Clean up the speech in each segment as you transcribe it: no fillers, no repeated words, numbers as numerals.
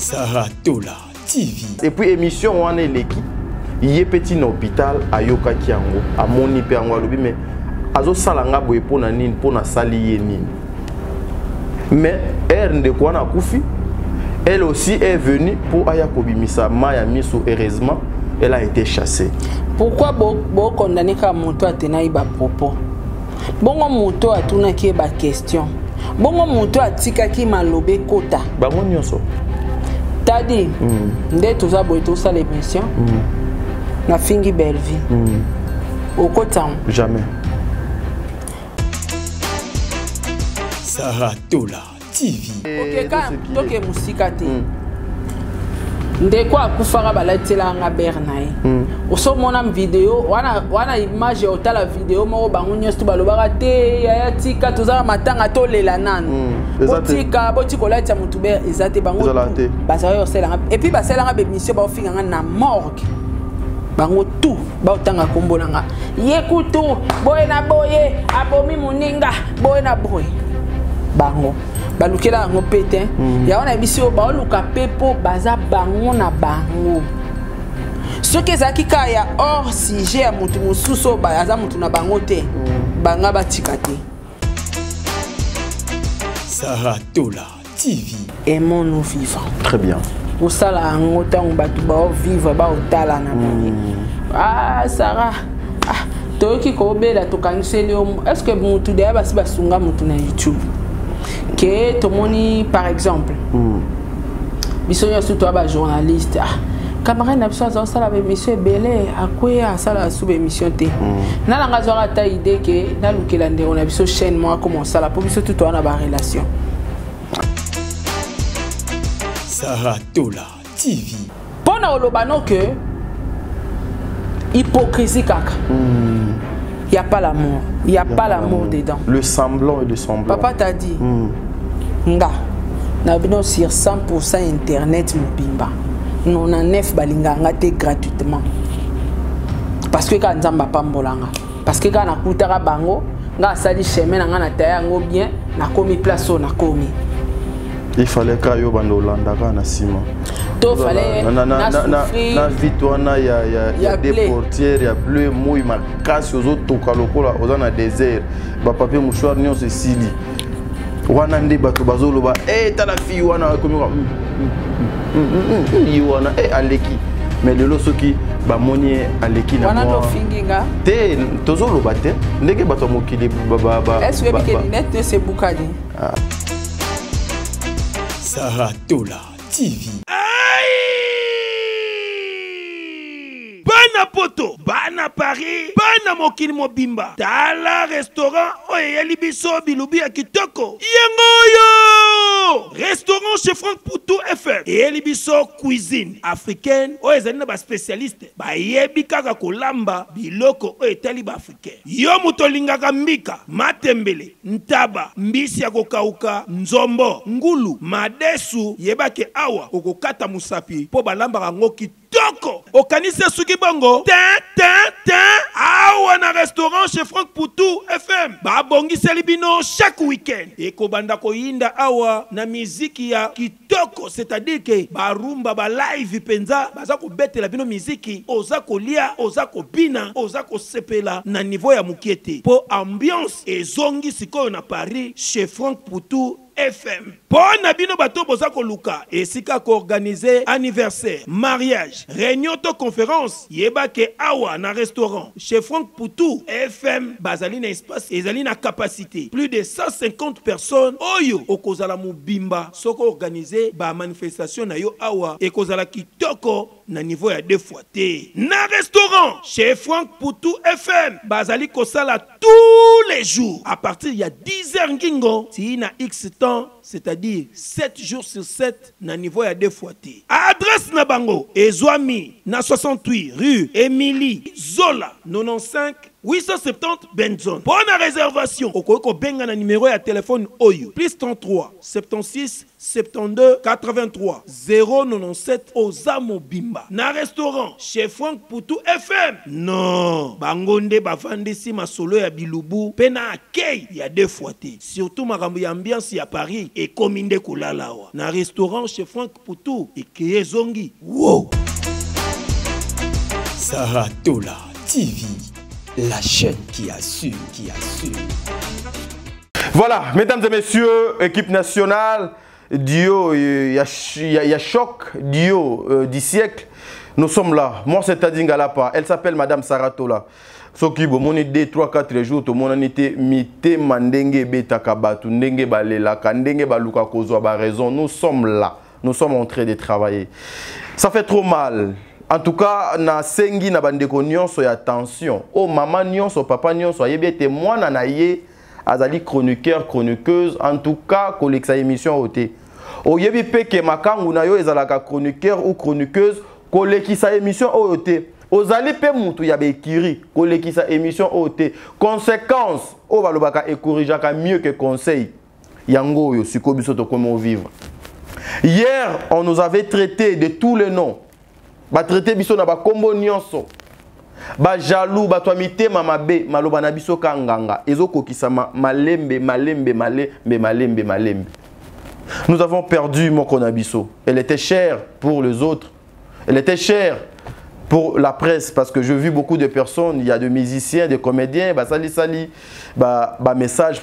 Saratola TV. Et puis émission on est l'équipe. Il est petit hôpital à Yoka Kiango, à Moni Piango Lobi, mais azo salanga boy pour na nin pour na salier nin. Mais elle de quoi na koufi, elle aussi est venue pour Ayakobi Misa Maya Miso heureusement elle a été chassée. Pourquoi bo condamner ka moto atena ba propos? Bongo moto atuna ki ba question. Bongo moto atika ki malobe kota. Bango nyonso. Tadi, nde toza boy to sa l'émission. Na fingi belle vie. Au coton. Jamais. Saratola TV. Ok, quand toke musika te. Ndeko akufara balatela nga bernaye. Oso mona vidéo, wana image otala vidéo moko bango nyonso to balobaka te ya tika toza matanga to lela nanu. Botika botikola tia mutube ezate bango. Bazaya osela et puis basela nga bémission ba ofinga nga na morgue. Bango tout ba otanga kombola nga. Yekutu boye na boye abomi muninga boye na boye. Bango balukela ngo pete ya wana bisio ba luka pepo baza bango na bango ce que zaki kaya or sujet ya mutu mususo ba aza mutu na bango te banga batika te. Saratola TV. Aimons-nous vivants. Très bien. Pour ça là ngo tango batu ba vivre ba otala na bango. Ah Sarah toki ko bela to kaniseli est-ce que mutu de ba si basunga mutu na YouTube que tout le monde, par exemple, ils surtout un journaliste. Camarade n'a pas besoin de monsieur Belé, à quoi ça la sous-émission T. N'a la raison à ta idée que n'a lu que l'année on a besoin chaîne moi comment ça la pour tout on a une relation. Saratola TV. Pendant le bano que hypocrisie caca. Il n'y a pas l'amour. Il n'y a pas l'amour dedans. Le semblant et le semblant. Papa t'a dit, nga, nous sur 100% internet mobimba. Nous on a 9 balinga gratuitement. Parce que quand nzamba pambolanga, parce que quand na kutara bango, nga sali chemin nga na taya ngo bien, na komi place na komi. Il fallait que yo bando landaka na sima. To fallait na vitwana ya des portières ya bleu mouille ma casse aux autres tokalokola aux na désert ba papier mouchoir nyon se sili wana ndi bato bazolo ba tala fi wana komi wana aleki mais lelo soki ba moni aleki na wana to finginga te tozolo ba te ndenge bato mokili ba est-ce que bikenete c'est bukadi Saratola TV. Bana poto, bana Paris, bana mokili mobimba. Tala restaurant oyeli biso bilubi ya kitoko. Yengoyo! Restaurant chez Franck Poutou FM. Oyeli biso cuisine africaine. Oyezali na ba spécialiste. Ba yebi kaka kolamba biloko oyetali ba africain. Yo muto lingaka mbika, matembele, ntaba, mbisi ya kokauka, nzombo, ngulu, madesu, yebake awa okokata musapi po balamba ngo kitoko. Okanise suki bongo. Awa na restaurant chez Franck Poutou FM. Ba bongi selibino chaque week-end. Eko banda ko yinda awa na miziki ya kitoko, c'est-à-dire que ba rumba ba live penza baza ko betela bino miziki, oza ko lia, oza ko bina, oza ko sepela na niveau ya mukiete. Po ambiance ezongi sikoyo na Paris chez Franck Poutou FM. Bon nabino bato boza ko luka esika ko organiser anniversaire, mariage, réunion to conférence, yeba ke awa na restaurant chez Franck Poutou FM bazali na espace ezali na capacité plus de 150 personnes. Oyo okozala mubimba soko organiser ba manifestation na yo awa ekozala kitoko na niveau ya 2 fois te. Na restaurant chez Franck Poutou FM bazali kosala tous les jours à partir ya 10h ngingo si na X temps, c'est-à-dire 7 jours sur 7 na niveau ya 2 fois te. Adresse na bango ezwami na 68 rue Émilie Zola 95 870 Benzone. Pour la réservation, Okoko benga na numéro ya téléphone Oyo. Plus 33 76 72 83 097 Ozamo Bimba. Na restaurant chez Franck Poutou FM. Non, bangonde bavandisi masolo ya bilubu pena akei ya deux fois te. Surtout makambo ya ambiance ya Paris et kominde kulalawa. Na restaurant chez Franck Poutou et Zongi. Wow. Saratola TV, la chaîne qui assure, Voilà, mesdames et messieurs, équipe nationale, duo, il y a choc, duo du siècle. Nous sommes là. Moi, c'est Tadingalapa. Elle s'appelle Madame Saratola. Ce qui bon, mon idée 3-4 jours, tout le monde était mité mandenge beta kabatu, ndenge balela, kandenge baluka kozwa ba raison. Nous sommes là. Nous sommes en train de travailler. Ça fait trop mal. En tout cas, na sengi na bandeko nyonso ya attention. Oh maman nyonso, papa nyonso, yebie te mwana na ye azali chroniqueur, chroniqueuse. En tout cas, koleksa émission ote. Oh yebi peke makangu na yo ezalaka chroniqueur ou chroniqueuse, kolekisa émission ote. Ozali pe mutu ya bekiri, kolekisa émission ote. Conséquence, o balobaka e corrigeaka mieux que conseil. Yango yo sikobiso to comment vivre. Hier, on nous avait traité de tous les noms. Ba traité biso na ba kombo nyonso. Ba jaloux, ba toamite mamabe, maloba na biso kanganga. Ezoko kisama malembe. Nous avons perdu Moko Nabiso. Elle était chère pour les autres. Elle était chère pour la presse parce que je vis beaucoup de personnes, il y a des musiciens, des comédiens, message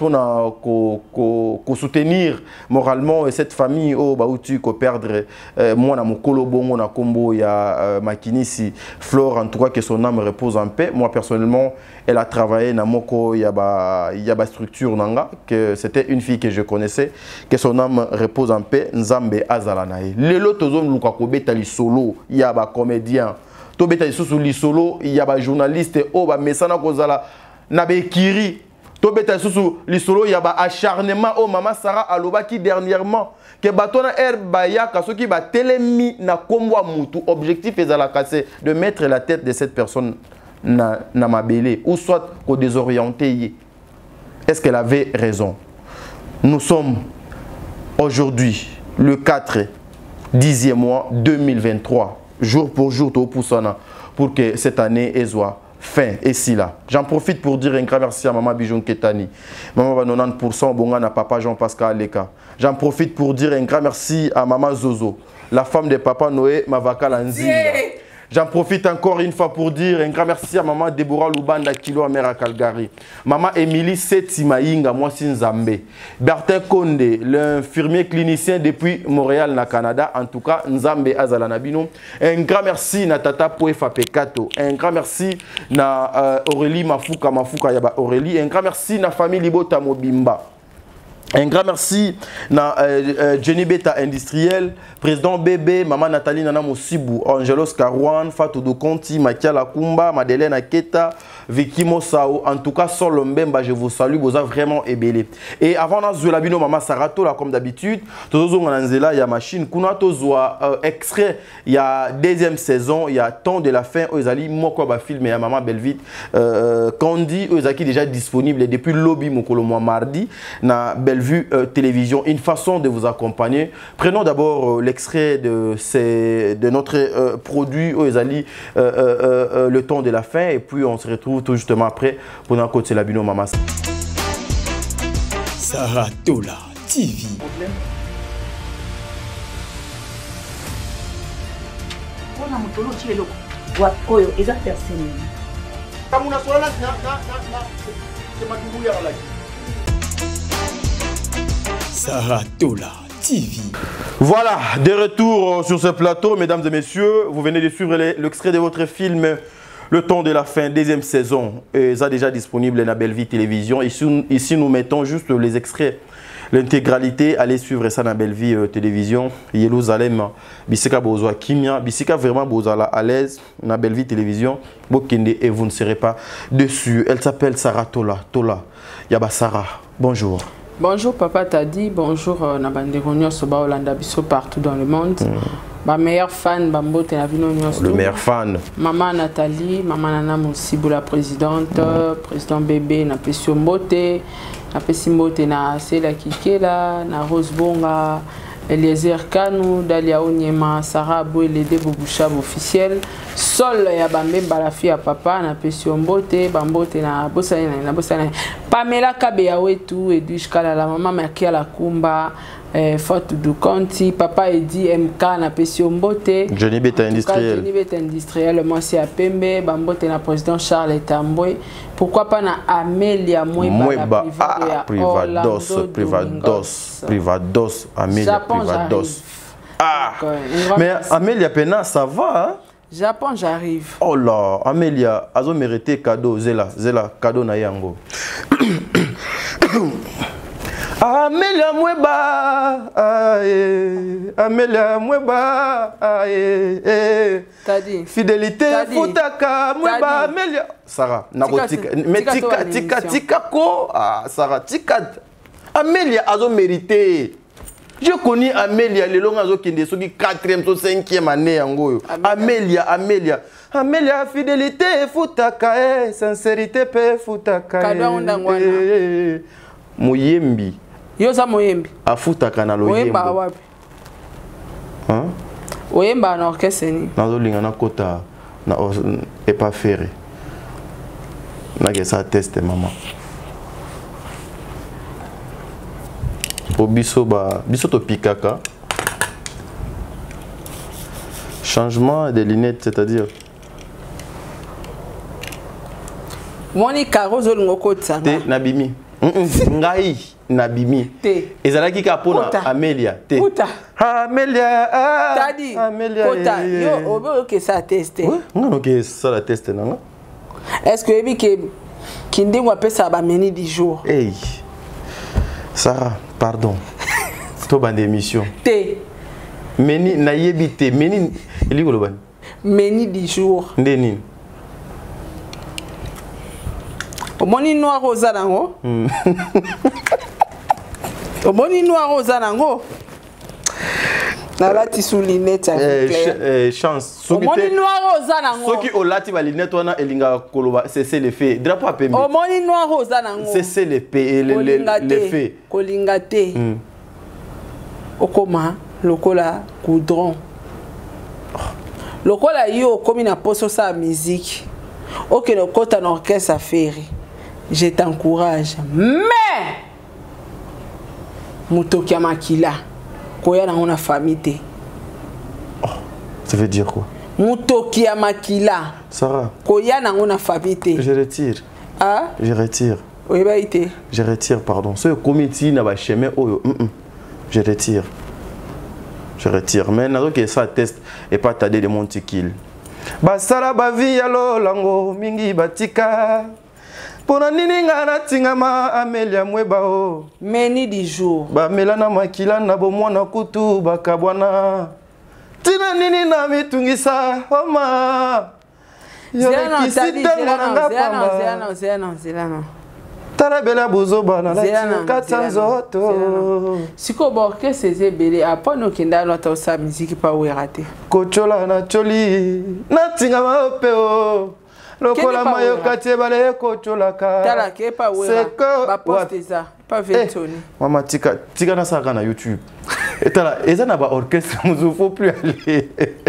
pour soutenir moralement cette famille où tu peux perdre moi na mokolo bongo na kombo ya Makinisi Flore, en tout cas que son âme repose en paix. Moi personnellement, elle a travaillé na moko ya ba structure nanga, que c'était une fille que je connaissais, que son âme repose en paix. Nzambe azala nae. Lelo tozom luka kobeta li solo ya ba comédien. Tobeta sous li solo, il y a des journalistes oh ba mesana kozala na bekiri. Tobeta sous li solo, il y a ba acharnement oh maman Sarah aloba qui dernièrement que batona baya kaso qui ba telemi na komwa mutu. Objectif ezala casser de mettre la tête de cette personne na mabele ou soit ko désorienter. Est-ce qu'elle avait raison? Nous sommes aujourd'hui le 4 10e mois 2023. Jour pour jour, pour que cette année soit fin et si là. J'en profite pour dire un grand merci à Maman Bijon Ketani. Maman 90% Bonga Papa Jean-Pascal Leka. J'en profite pour dire un grand merci à Maman Zozo, la femme de Papa Noé Mavaka Lanzi. J'en profite encore une fois pour dire un grand merci à Maman Deborah Lubanda Kilo Amera à Calgary. Maman Émilie Setimaïnga, moi Sinzambe. Bertin Konde, l'infirmier clinicien depuis Montréal, na Canada. En tout cas, Nzambe Azalanabino. Un grand merci à Tata Poefa Pekato. Un grand merci à Aurélie Mafuka Yaba Aurélie. Un grand merci à la famille Libota Mobimba. Un grand merci à Jenny Beta Industriel, président Bébé, maman Nathalie Nana Mosibou, Angelos Karouan, Fatou Dokonti, Makia Lakumba, Madeleine Aketa, Vicky Mosao. En tout cas, Sol Mbemba, je vous salue, vous avez vraiment ébélé. Et avant de Zulabino, maman Saratola, comme d'habitude, il y a machine, extrait, il y a deuxième saison, il y a temps de la fin, Ozali, Mokoba film, il y a maman Belvite, Candy, Ozaki déjà disponible depuis lobby Mokolo mardi, na Bellevue télévision, une façon de vous accompagner. Prenons d'abord l'extrait de notre produit Ozali, le temps de la fin, et puis on se retrouve tout justement après pour notre côté la bino maman. Saratola TV. Saratola TV. Voilà, de retour sur ce plateau, mesdames et messieurs. Vous venez de suivre l'extrait de votre film Le temps de la fin, deuxième saison. Et ça déjà disponible dans Bellevue Télévision. Ici, nous mettons juste les extraits. L'intégralité, allez suivre ça dans Bellevue Télévision. Jérusalem, Bissika Bozwa Kimia, Bissika vraiment Bozala à l'aise dans Bellevue Télévision. Bokende et vous ne serez pas dessus. Elle s'appelle Saratola. Tola. Yaba Sarah. Bonjour. Bonjour Papa Tadi, bonjour Nabandegonios Soba Olanda Bisso partout dans le monde. Ma meilleure fan, Bambote na vino nyonso. Le meilleur fan. Maman Nathalie, maman Nana Moussibou, la présidente, président bébé, na Pesio Mbote, na Pesimbote na Sela Kikela, na Rose Bonga, Eliezer Kanou, Dalia Onyema, Sarah Boué, Bobouchab officiel, Sol ya Bambemba la fille à papa, na Pesio Mbote, Bambote na Bosane, Pamela Kabeyawetu, Edwige Kala, la maman Makia la Kumba, Fatou Dukanti, papa Edi MK na Pesio Mbote, Johnny Beta industriel. Johnny Beta industriel, moi c'est à Pembe, Bambote na président Charles Tamboué. Pourquoi pas na Amélia Mweba, Privados, Amélia Privados. Ah, mais Amélia Pena, ça va, hein? Japon, j'arrive. Oh là, Amélia, azo mérité cadeau, Zela, cadeau na yango. Amélia Mweba, Amélia Mweba, T'as dit. Fidélité, Foutaka, Mweba, Amélia. Sarah, nakotika, mais tika ko, ah Sarah, tika. Amélia azo mérité. Je connais Amélia, les longs azo kende, ceux qui 4e, 5e année yango. Amélia, fidélité, Foutaka, sincérité, pe Foutaka. Kadwa ondangwana. Moyembi. Yoza Moyembi. Afutaka na loyembo. Oyemba wapi? Hein? Oyemba na orchestre ni. Nazo linga na kota na epa ferré. Na ke sa teste maman. Po biso to pikaka. Changement des lunettes, c'est-à-dire Moni Karozo ngoko tsanga. te nabimi. Ngai nabimi. Te. Ezalaki ka pona Amélia. Te. Puta. Amélia. Tadi. Amélia. Kota. Yo, obo que ça teste. Non, que ça la teste non. Est-ce que ebi que kindingo apesa ba meni du jour? Hey. Sarah, pardon. To bande émission. Te. Meni na yebi te. Meni eliko loban. Meni du jour. Ndeni. Omoni noir rosa nango. Omoni noir rosa nango. Na lati sous lunette chance. Omoni noir rosa nango. Soki olati ba lunette wana elinga koloba c'est le fait. Drapeau a pembe. Omoni noir rosa nango. C'est le fait le fait. Kolingate. Okoma lokola goudron. Lokola yo komi na poso sa musique. Ok le kota na orchestre affaire. Je t'encourage. Mais Mutokia Makila koya na ona famille. Oh, ça veut dire quoi? Mutokia Makila. Sarah. Koya na ona famille. Je retire. Ah? Je retire. Oui ba ité. Je retire pardon. Ce comité na ba chemin oyo. Je retire. Je retire. Mais nazo que ça teste et pas tarder de mon tikil. Basala ba vi yalo lango mingi batika. Pona nini ngana tingama Amélia Mweba o. Meni du jour. Ba melana makila na bomwana kutu bakabwana. Tina nini na mitungisa oma. Zéana. Tarabela buzoba na la katsanzoto. Siko borke seze bele apono kenda no ta sa musique pa werate. Kochola na choli na tingama opeo. Lokola mayo katie bale kochola ka. Tala ke pa wera. Ba poste ça, pas vetoni. Mama tika na saka na YouTube. Et tala eza na ba orchestre nous faut plus aller.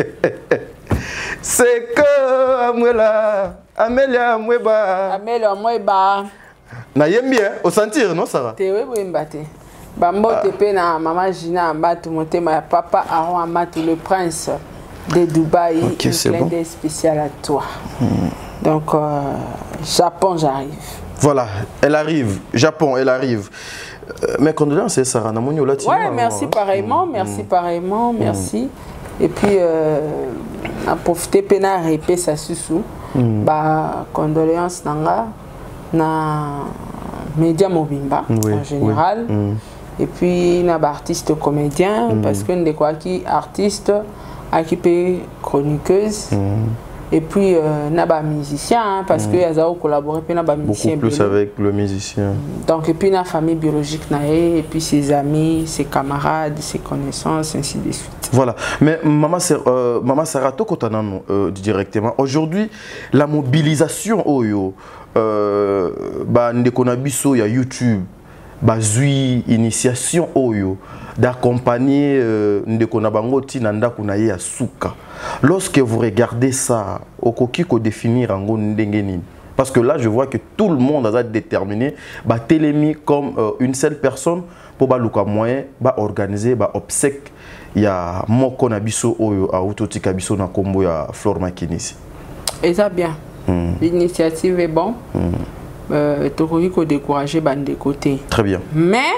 C'est que Amwela, Amélia Mweba. Amélia Mweba. Na yembi au sentir non Sarah. Te we mbate. Bambote pe na maman Gina Ambatou motema papa Aaron Ambatou le prince de Dubaï. Okay, c'est bon. Spécial à toi. Donc Japon j'arrive. Voilà, elle arrive. Japon, elle arrive. Mes condoléances Sarah Namoni au Latino. Ouais, merci pareillement, merci pareillement, merci. Et puis à profiter pena répé ça sous. Bah condoléances nanga na média Mobimba en général. Et puis na artiste comédien parce que ne quoi qui artiste équipé chroniqueuse et puis na ba musicien parce que Azao collaborer puis na ba musicien beaucoup plus avec le musicien. Donc et puis na famille biologique nae et puis ses amis, ses camarades, ses connaissances ainsi de suite. Voilà. Mais maman Sarah Tokotanano directement aujourd'hui la mobilisation oyo ba ndekona biso ya YouTube bazui initiation oyo d'accompagner ndekona bango tinanda kuna ya suka. Lorsque vous regardez ça, okoki ko définir ango ndengeni. Parce que là je vois que tout le monde a déterminé ba télémi comme une seule personne pour ba luka moyen ba organiser ba obsèque ya moko na biso oyo a autotika biso na kombo ya Flore Makinisi. Et ça bien. L'initiative est bon. Tu peux décourager de côté. Très bien. Mais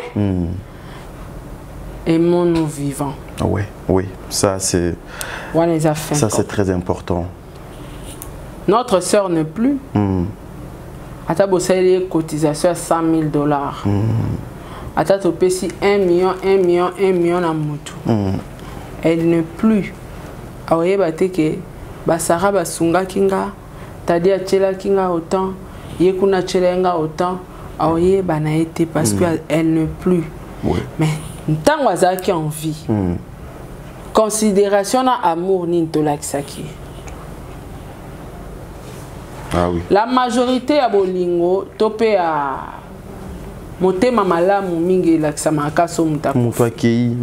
aimons-nous vivants. Oui, oui, ça c'est. Ça c'est très important. Notre sœur ne plus. Ata bossé cotisation à 100 000 $. Ata topesi 1 million na mutu. Elle ne plus. Aoye bate ke basara basunga kinga. Tadi achela kinga autant. Yekuna chelenga autant. Aoye banaete parce qu'elle ne plus. Oui. Mais tant que qui en vie. Considération na amour ni ntolaksaki. Ah oui. La majorité à bolingo topé à motema malamu mingi laksama kaso mutaku. Mutaki.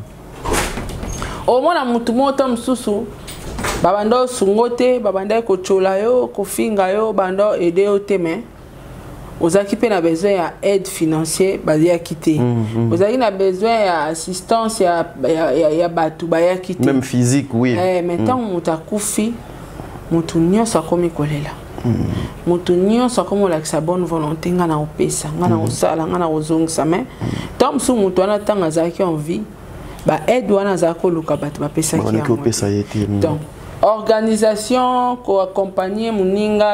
Au moins mutu moto msusu babando sungote babanda ko chola yo ko finga yo bando aider au teme. Ozaki pe na besoin ya aide financière bali ya quitter. Ozaki na besoin ya assistance ya batu ba ya quitter. Même physique oui. Maintenant mutakufi mutu nyonso akomi kolela. Mutu nyonso akomi la sa bonne volonté ngana opesa ngana osala ngana ozongisa mais tant musu mutu ana tanga zaki en vie ba aide wana zako luka batu ba pesa ki ya. Donc organisation ko accompagner muninga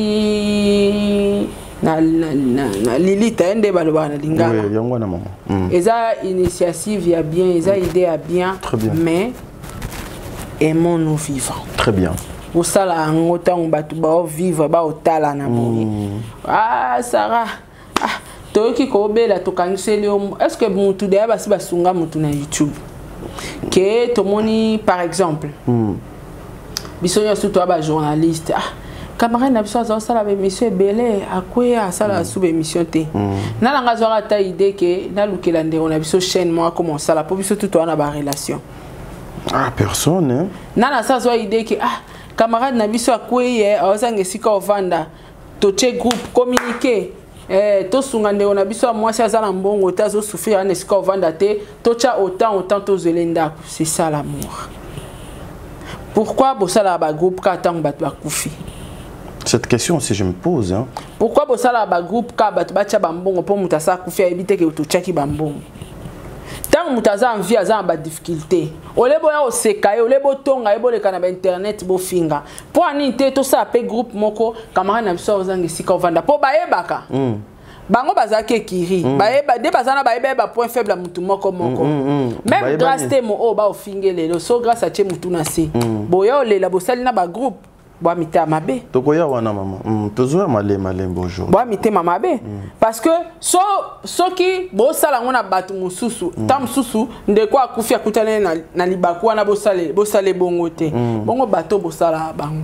ti na lilita ende baloba na lingala. Oui, yango na maman. Eza initiative ya bien, eza idée ya bien, mais aimons-nous vivants. Très bien. Au sala ngotango batu ba vivre ba otala na boye. Ah Sarah. Ah toki ko bela to kaniseli est-ce que mutu de ba si basunga mutu na YouTube. Que tomoni par exemple. Bisonya surtout ba journaliste. Ah camarade na biso za sala ba émission belé akoya sala sous émission té. Na langa zora ta idée que na lukela ndeko na biso chaîne moi comment ça la pour biso tout na ba relation. Ah personne hein. Na la sa zo idée que ah camarade na biso akoye awazange sika ovanda toche groupe communiquer to sunga ndeko na biso moi si azala mbongo tazo souffrir na sika ovanda te tocha autant to zelenda. C'est ça l'amour. Pourquoi bosala ba groupe ka tang bat ba kufi? Cette question aussi je me pose hein. Pourquoi bosala ba groupe ka bat bacha bambongo pour mutasa kufi ebite ke utochaki bambongo? Tant mutaza en vie aza ba difficulté. Olebo ya oseka yo olebo tonga ebo le kana ba internet bo finga. Pour ani te to sa pe groupe moko camarade na biso ozangi sika ovanda po ba yebaka. Bango bazake kiri baeba de bazana baeba point faible à mutu moko même grâce te mo o ba ofingele lo so grâce à che mutu na se boya olela bosali na ba groupe boa mité mabe tokoya wana mama tozoya malem bonjour boa mité mabe parce que soki bosala ngona batu mususu tam mususu ndeko akufi akutane na libaku wana bosale bongo te bongo bato bosala bango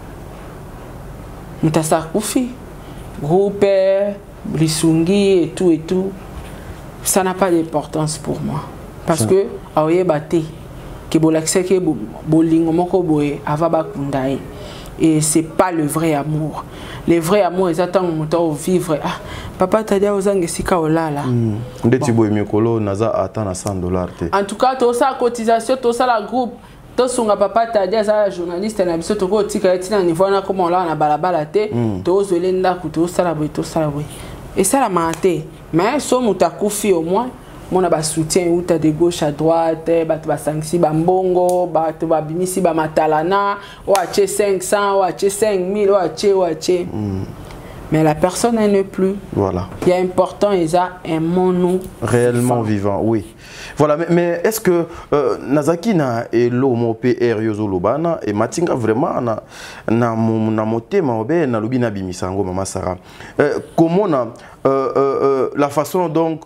mutasa kufi groupe Blissungi et tout, ça n'a pas d'importance pour moi. Parce que, aoye bate, que bolakse ke bolingo moko boye, avaba kundae. Et c'est pas le vrai amour. Le vrai amour, ils attendent mon vivre. Ah, papa t'a dit aux anges sika olala. Ndeti boye mikolo naza atana $100 te. En tout cas, tout ça cotisation, tout ça la groupe. To sunga papa ta dia za journaliste na biso to ko tika etina niveau na comme on la na balabala te to zelenda ku to sala boy et ça la maté mais so mutakufi au moins mon ba soutien ou ta de gauche à droite ba to ba sangsi ba mbongo ba to ba bimisi ba matalana o ache 500 o ache 5000 o ache mais la personne elle n'est plus. Voilà. Il y a important, ils ont un mono réellement vivant, oui. Voilà, mais est-ce que Nazaki na l'homo PR yozolobana et Matinga vraiment na motema obe na lobina bimisango mama Sarah. Comment la façon donc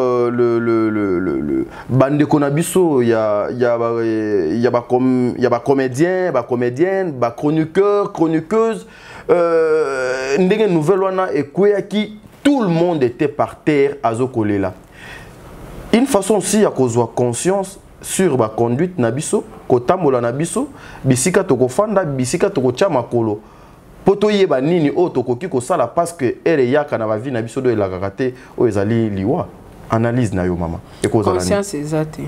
le bande konabiso ya ba comédien, ba comédienne, ba chroniqueur, chroniqueuse ndenge nouvelle wana ekweyaki tout le monde était par terre à Zokolela. Une façon aussi à cause conscience sur la conduite nabiso, kotambola nabiso, bisika toko fanda, bisika toko chama kolo. Poto yeba nini o toko kiko sala parce que ere yaka na vie nabiso do la kakate o ezali liwa. Analyse na yo mama. Conscience exacte.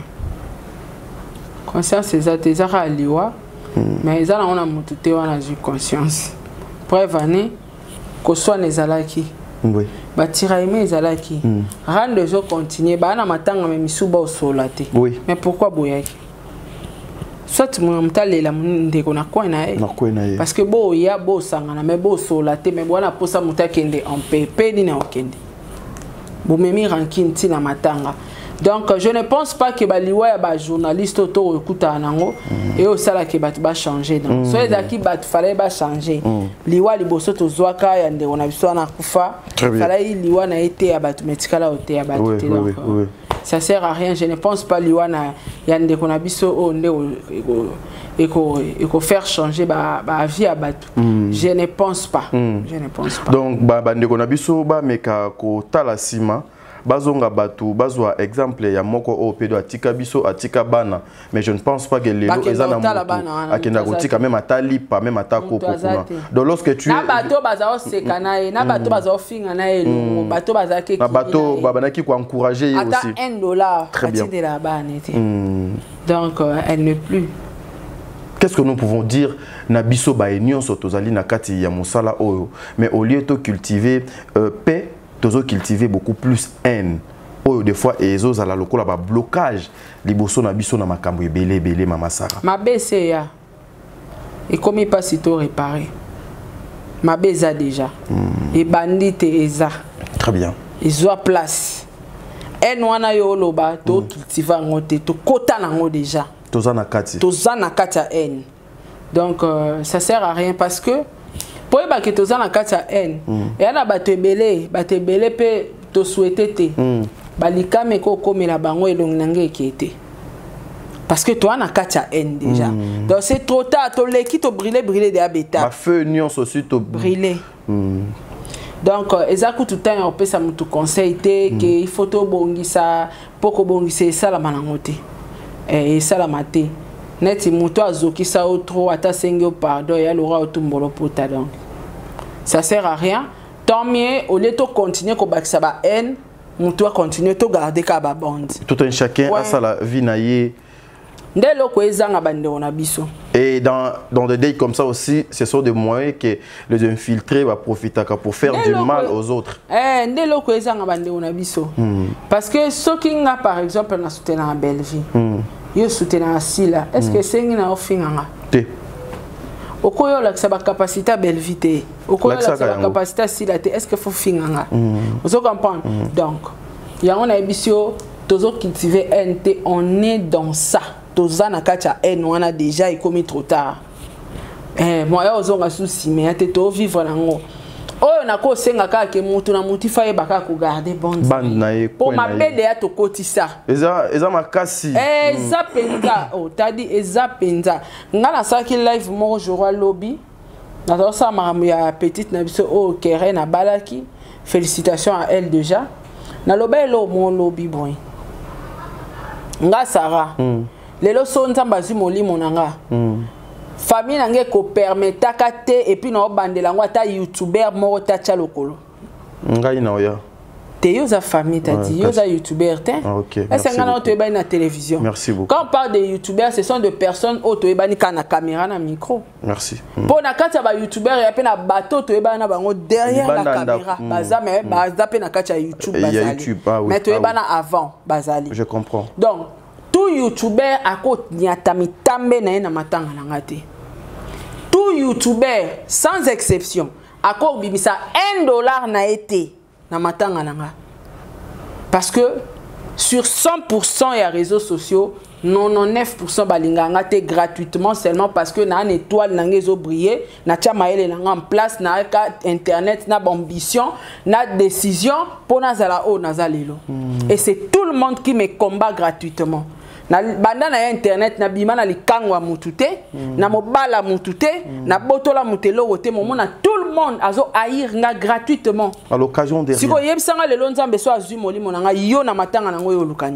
Conscience exacte ezaka liwa. Mais ezala on a mutute wana ju conscience. Preuve année ko soit nezalaki. Oui. Batira aimé ezalaki. Rendre les gens continuer ba na matanga me misuba osolate. Oui. Mais pourquoi boyaki? Soit mon mtalela ndeko na kwa na e. Parce que bo ya bo sangana mais bo solate mais bona posa mutakende en pepe ni na okende. Bo memi rankin ti na matanga. Donc je ne pense pas que baliwa ya ba journaliste auto écouta nango et au sala que bat ba changer donc so ezaki bat fallait ba changer liwa liboso to zwaka ya ndeko na biso na kufa fallait liwa na été ya bat metikala oté ya bat donc ça sert à rien. Je ne pense pas liwa na ya ndeko na biso o ndeko eko faire changer ba vie à bat. Je ne pense pas. Je ne pense pas. Donc ba ndeko na biso ba meka ko tala sima bazonga batu bazwa exemple ya moko o pedo atika biso atika bana mais je ne pense pas que les ezana akenda kotika même atali pas même atako kokuna donc lorsque tu na bato bazao sekana na bato bazao finga na elo bato bazake na bato babanaki ko encourager aussi ata $1 très bien de la bana donc elle ne plus. Qu'est-ce que nous pouvons dire na biso ba union sotozali na kati ya musala oyo mais au lieu de cultiver paix tozo cultiver beaucoup plus haine. Oh, des fois, et à la locola ba blocage. Liboso na biso na makambo ebele mama Sarah. Ma BC ya. Et comme il pas si tôt réparé. Ma BZ déjà. Et bandit et eza. Très bien. Ils ont place. En wana yo loba to cultiver ngote to kota nango déjà. Tozana kati. Tozana kati ya haine. Donc ça sert à rien parce que pour que tu as la haine, et on a battu belé pe to souhaité te. Balika me ko comme la bango et l'onglangue qui était. Parce que toi on a la haine déjà. Donc c'est trop tard, to le qui to brûler de abeta. Ma feu union aussi to brûler. Donc exactement tout le temps on peut ça me conseil que il faut to bongisa poko bongisa ça la manangote. Et ça la maté. Net muto azoki sa otro ata sengyo pardon ya lora otumbolo pota donc. Ça sert à rien. Tant mieux, au lieu de continuer à battre sa haine, on doit continuer à garder sa bande. Tout un chacun a sa vie naïe. Et dans des délais comme ça aussi, ce sont des moyens que les infiltrés vont profiter pour faire du mal aux autres. Parce que ceux qui ont par exemple soutenu la belle vie, ils soutiennent la Sila. Est-ce que c'est une offre? Okoyo la sa capacité à belle vite. Okoyo la sa capacité à silate. Est-ce qu'il faut finir? Vous comprenez? Donc, il y a un ambition. Toujours cultiver NT. On est dans ça. Toujours na kacha N. On a déjà commis trop tard. Moi, je suis un souci, mais tu es vivre dans le oh, na ko senga ka ke mutu na muti faye baka ko garder bande nae pour ma bede ya to kotisa eza makasi eza penza oh tadi eza penza ngana saki live mo jour lobby na to sa mamu ya petite na biso oh kere na balaki félicitations à elle déjà na lobelo mo lobby boy nga Sarah lelo so nzamba zimoli monanga famille nange ko permettre kate et puis no bandela ngo ata youtuber moko tacha lokolo ngai na oya te yoza famille tati yoza youtuber te est-ce ngana to eba na télévision. Merci beaucoup. Quand on parle de youtubeurs, ce sont des personnes auto eba ni kana caméra na micro. Merci. Pour na kata ba youtubeur ya pe na bateau to eba na bango derrière la caméra baza mais baza pe na kata YouTube bazali mais to eba na avant bazali. Je comprends. Donc tout youtubeur a ko nyatami tambe na matanga na ngate. Tout youtubeur sans exception ako bimisa $1 na été na matanga nanga. Parce que sur 100% ya réseaux sociaux 99% balinganga te gratuitement seulement parce que na une étoile na ngezo briller na tia maele na en place na internet na ambition na décision pour nazala o nazalelo. Et c'est tout le monde qui me combat gratuitement. Na banda na internet na bima na likangwa mutute na mobala mutute na botola mutelo wote momona tout le monde azo haïr nga gratuitement à l'occasion de rien. Siko yebisanga lelo nzambe so azui molimo na nga yo na matanga na ngoyo lukani.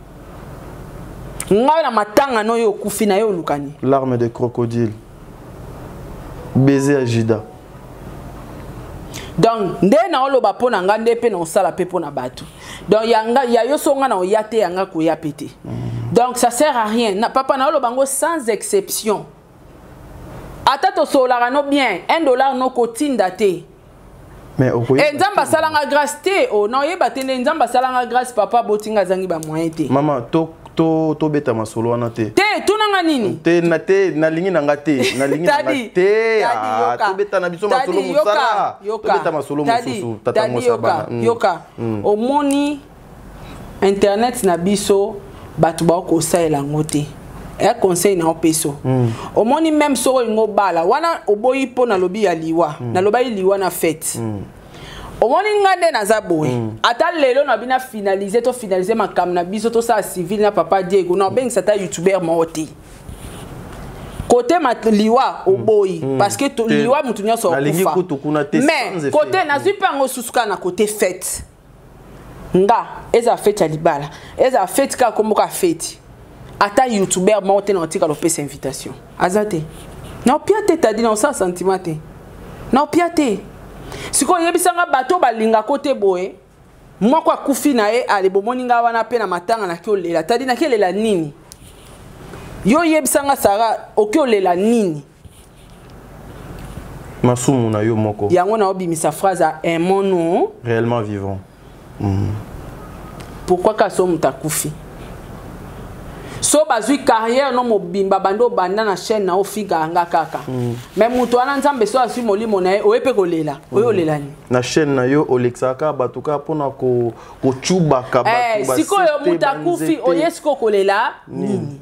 Nga na matanga no yo kufi na yo lukani. Larmes de crocodile. Baiser à Jida. Donc nde na oloba po na nga nde pe na osala pe po na batu. Donc yanga ya yo songa na oyate yanga ko ya pété. Donc ça sert à rien. Na papa na oloba ngo sans exception. Ata to solara no bien $1 no kotinda te. Mais au et nzamba salanga grâce te o na yeba te nzamba salanga grâce papa botinga zangi ba moyen te. Maman to beta masolo wana te. Te tunanga nini? Te na lingi nanga te, na lingi nanga te. To beta na biso masolo musala. To beta masolo mususu tata mosabana. Yoka. Omoni internet na biso batu ba ko saela ngote. Un conseil na opeso. Omoni même soro ngo bala wana oboyi po na lobi ya liwa. Na loba liwa na fête. Omoni ngande na zaboy. Ata lelo na bina finaliser ma kam na biso to sa civil na papa Diego na beng sata youtuber moti. Côté mat liwa oboyi parce que liwa mutu nyoso okufa. Mais côté na super ngo susuka na côté fête. Nga eza fête ya libala. Eza fête ka komboka fête. Ata youtuber monte na tika lopesa invitation. Azate. Na piate tadi na sa sentiment te. Na piate. Siko yebisanga bato balinga kote boye. Mwa kwa kufi na e ale bomoni nga wana pe na matanga na kyo lela. Tadi na kelela nini? Yo yebisanga sara okyo lela nini? Masumu na yo moko. Yango na obimisa phrase a un mono réellement vivant. Pourquoi ka so muta kufi? So bazui carrière no mobimba bando banda na chaîne na ofiga anga kaka. Mais muto ana nzambe so asui molimo na e oyepe kolela. Oyo lelani. Na chaîne na yo olexaka batuka pona ko chuba ka batu ba. Siko yo muta kufi oyesko kolela nini.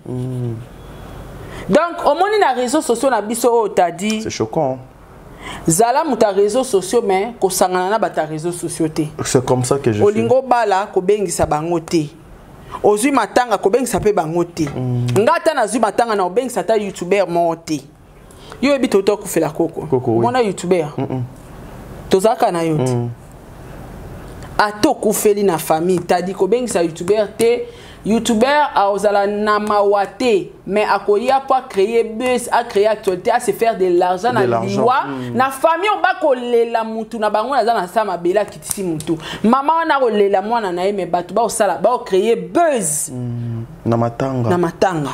Donc omoni na réseaux sociaux na biso o ta dit. C'est choquant. Zala muta réseaux sociaux mais ko sangana na bata réseaux sociaux te. C'est comme ça que je Olingo bala ko bengisa bango te. Ozui matanga ko bengisa pe bango te. Ngata na zui matanga na obengisa ta youtuber monte. Yo ebi toto kufela koko. Mona youtuber. Tozaka na yote. Ato kufeli na famille tadi ko bengisa youtuber te. YouTuber a osala namawate mais akoya pas créer buzz, à créer actualité, à se faire de l'argent na liwa na famille on ba ko lela mutu na bango na za na sama bela kitisi mutu mama na ko lela mwana na me batu ba osala ba créer buzz na matanga.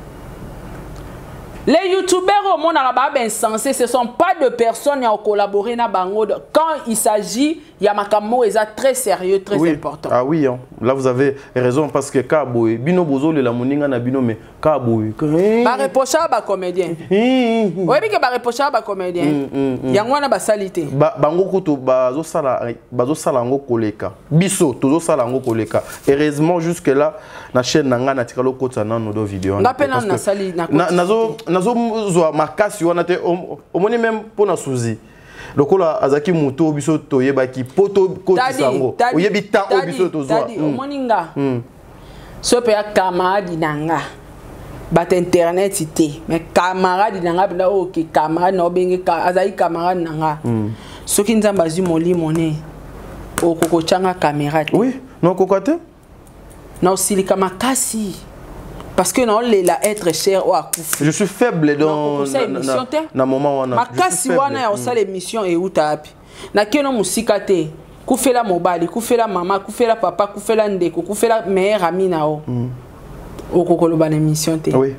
Les youtubeurs au monde arabe insensés, ce ne sont pas de personnes qui ont collaboré na bango quand il s'agit ya makamo est très sérieux, très important. Ah oui, hein. Là vous avez raison parce que Kaboy, bino bozo le la moninga na bino mais Kaboy. Ba reprocher ba comédien. Oui, que ba reprocher ba comédien. Yango na ba salité. Bango kuto bazo sala ngo koleka. Biso tozo sala ngo koleka. Heureusement jusque là na chaîne nanga na tikalo kota na no do vidéo. Ngapena na sali na nazo zwa makasi wana te omoni même pona suzi. Lokola azaki muto biso toyeba ki poto koti sango oyebi ta obiso tozwa omoninga sope ya camarade nanga bat internet ite mais camarade nanga bina oki camarade na obenge azai camarade nanga soki nzamba zi molimo ne okoko changa caméra oui non kokate na osilika makasi parce que non les la être cher ou akufi. Je suis faible dans na moment wana. Makasi wana ya osala émission et utapi. Na keno musika te. Kufela mobali, kufela mama, kufela papa, kufela ndeko, kufela meilleur ami nao. Okokolo ba émission te. Oui.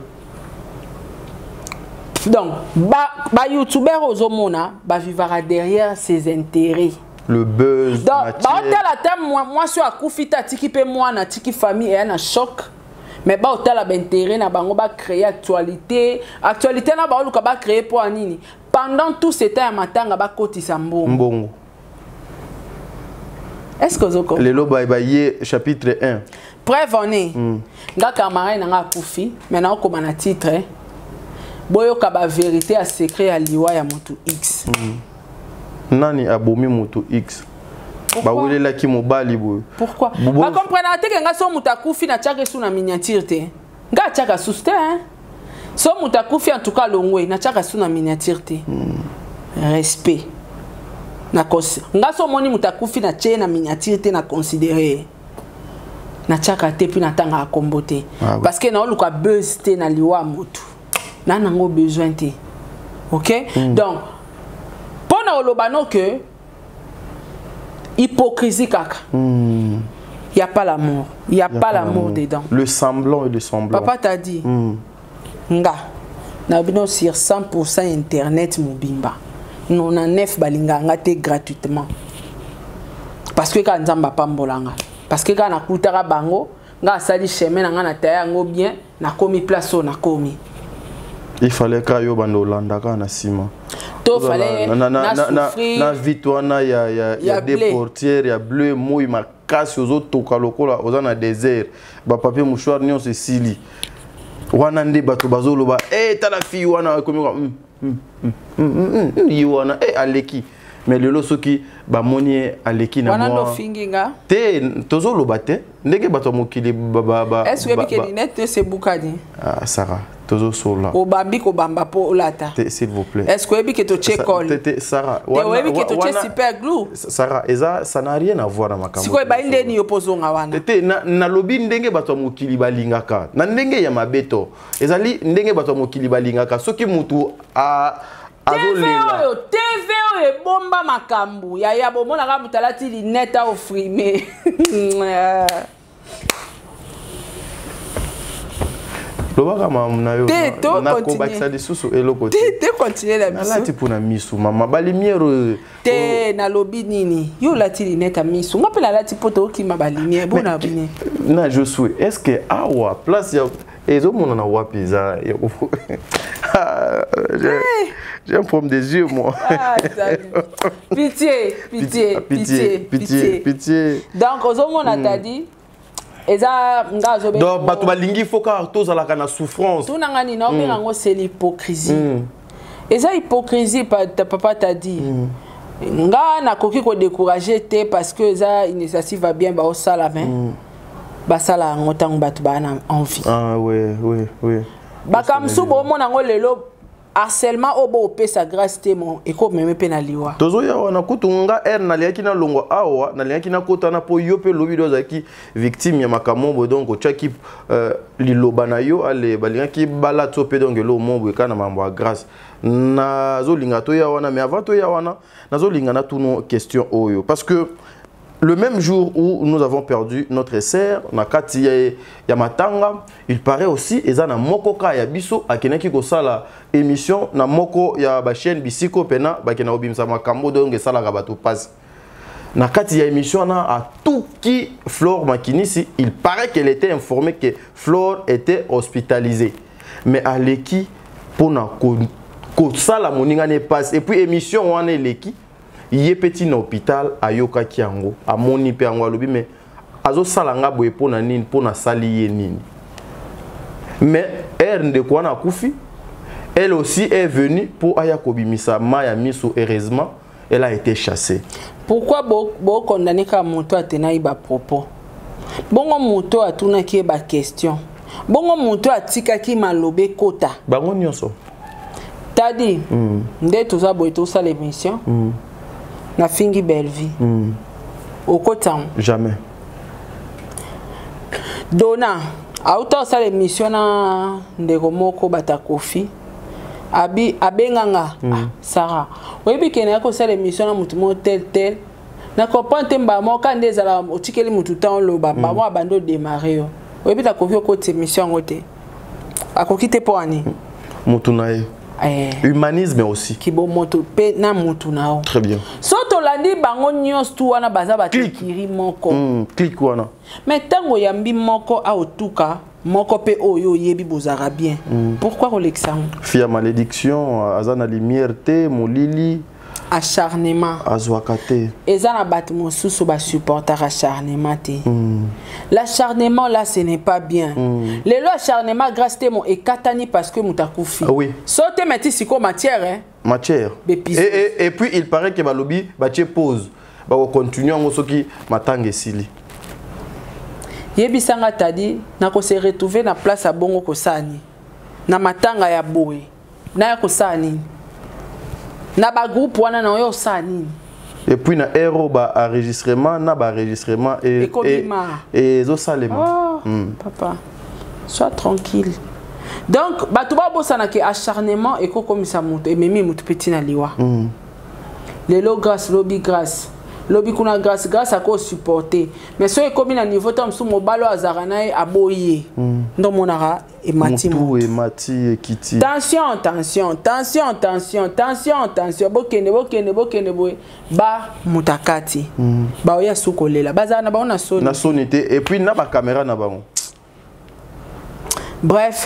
Donc ba youtubeur ozomona ba vivra derrière ses intérêts. Le buzz. Donc ba la tête moi sur akufi ta tiki pe moi na tiki famille et na choc. Mais ba otala ba intérêt na bango ba créer actualité na ba luka ba créer pour anini pendant tout ce temps ya matanga bakotisa mbongo. Est-ce que vous le loba baye chapitre 1 preuve on est nga camarade nga kufi maintenant comme na titre boyoka ba vérité à secret ya liwa ya mutu X nani abomi mutu X ba welela ki mobali boyo pourquoi ba comprendre te que nga so mutu kufi na tchaka sous na miniature te nga tchaka sous te hein so mutu kufi en tout cas longwe na tchaka sous na miniature te respect na nga so moni mutu kufi na tche na miniature te na considérer na tchaka te puis na tanga kombote parce que na oluka buzz te na liwa mutu na nango besoin te. OK? Donc pour na olobano que hypocrisie kaka. Il y a pas l'amour, il y a pas l'amour dedans. Le semblant et le semblant. Papa t'a dit nga na bino sur 100% internet mobimba. Non na 9 balinga ngate gratuitement. Parce que quand nzamba pambolanga. Parce que quand na kutara bango nga sali chemin nga na taya ngo bien na komi place na komi. Il fallait que yo bando Hollanda na sima. To fallait na vitwana ya des portières ya bleu moi makasi aux autres tokalokola ozana désert ba papier mouchoir nyon se sili. Wana nde bato bazolo ba tala fille wana komi yiwana aleki mais lelo soki ba moni aleki na moi. Wana no finginga. Te tozolo bate ndenge bato mokili ba. Est-ce que bikenete c'est bukadi? Ah Sarah. Sola. Au bambi ko bamba po lata. S'il vous plaît. Est-ce que vous que tu call? Sarah. Super glue. Sarah, ça n'a rien à voir na makambo. Si ko ba inde ni opposo nga wana. Na lobi ndenge bato mokili balingaka. Na ndenge ya mabeto. Ezali ndenge bato mokili balingaka. Soki mutu azolenga. TV oyo bomba makambu. Ya bomona ka mutalati li neta ofrime. Lobaka mamna yo na ko bakisa lisusu eloko te continuer la mission ala tipuna misu mama bali miero te na lobi nini yo lati lineta misu ngapela lati poto ki mabali bona bine na je suis est-ce que awa place ya ezo mona na wapiza j'ai un problème des yeux moi pitié donc ozo mona t'a dit donc bato balingi foka tozalaka na souffrance tout nangani na obenga ngo c'est l'hypocrisie eza hypocrisie papa t'a dit nga na koki ko décourager te parce que eza initiative va bien ba osala ben ba sala ngotango bato ba na envie oui ba kam subo mona ngo lelo harcèlement obo opesa grâce te mon eko meme pe na liwa tozo ya wana kutunga na liaki na longo awa na liaki na kota na po yo pe lobi dozaki victime ya makamombo donc ochaki liloba na yo ale balingaki bala to pe donc lo mombo kana mambo grâce na zo linga to ya wana mais avant to ya wana na zo linga na tuno question oyo parce que le même jour où nous avons perdu notre sœur, Nakati Yamatanga, il paraît aussi ezana moko ka ya biso akenaki ko sala émission na moko ya ba chaîne Bisiko pena ba kena obimsa makambo donc sala ka bato passe. Nakati ya émission na a tout qui Flore Makinisi, il paraît qu'elle était informée que Flore était hospitalisée. Mais aleki pona ko sala moninga ne passe et puis émission wana leki yé petit na hôpital ayoka kiango amoni pe yango alobi mais azo salanga boye pona nini pona sali ye nini mais de quoi na kufi elle aussi est venue pour aya kobimisa maya miso heureusement elle a été chassée. Pourquoi bo condamner ka moto atena iba propos bongo moto atuna ki ba question bongo moto atika ki malobe kota bango nyonso tadi nde toza boye to sala émission na fingi belle vie au coton jamais dona auto ça l'émission na ndeko moko batakofi abi abenganga Sarah oyebi kena ko ça l'émission na mutu mo tel na comprendre mba mo ka ndezala otikeli mutu temps lo ba mo abando démarrer yo oyebi ta kofi ko émission ngote akokite po ani mutu na ye humanisme aussi qui bon moto pe na mutu nao très bien soto la c'est-à-dire bango nyos tu wana baza batikiri moko clic wana mais tango yambi moko a otuka moko pe oyo yebi bozara bien pourquoi Alexandre fia malédiction azana lumière te molili acharnement azwakate ezana bat mosusu ba supporter acharnement te l'acharnement là ce n'est pas bien les lois acharnement grâce te mon ekatani parce que mutakufi oui saute meti siko matière hein matière et puis il paraît que balobi batie pause ba continuer ngo soki matanga esili yebisanga tadi na ko se retrouver na place à bongo ko sani na matanga ya boye na ya ko sani na ba groupe wana na yo sani et puis na héros ba enregistrement na ba enregistrement et zo salema papa sois tranquille donc batu ba bosana ke acharnement et ko komisa mutu et memi mutu petit na liwa lelo grâce lobby grâce lobby kuna grâce à quoi supporter mais so e komi na niveau tam su mobalo azarana aboye ndo monara et mati mutu et mati et kiti tension bokende boy ba mutakati ba oya sukolela bazana ba ona soni na sonité et puis na ba caméra na bango bref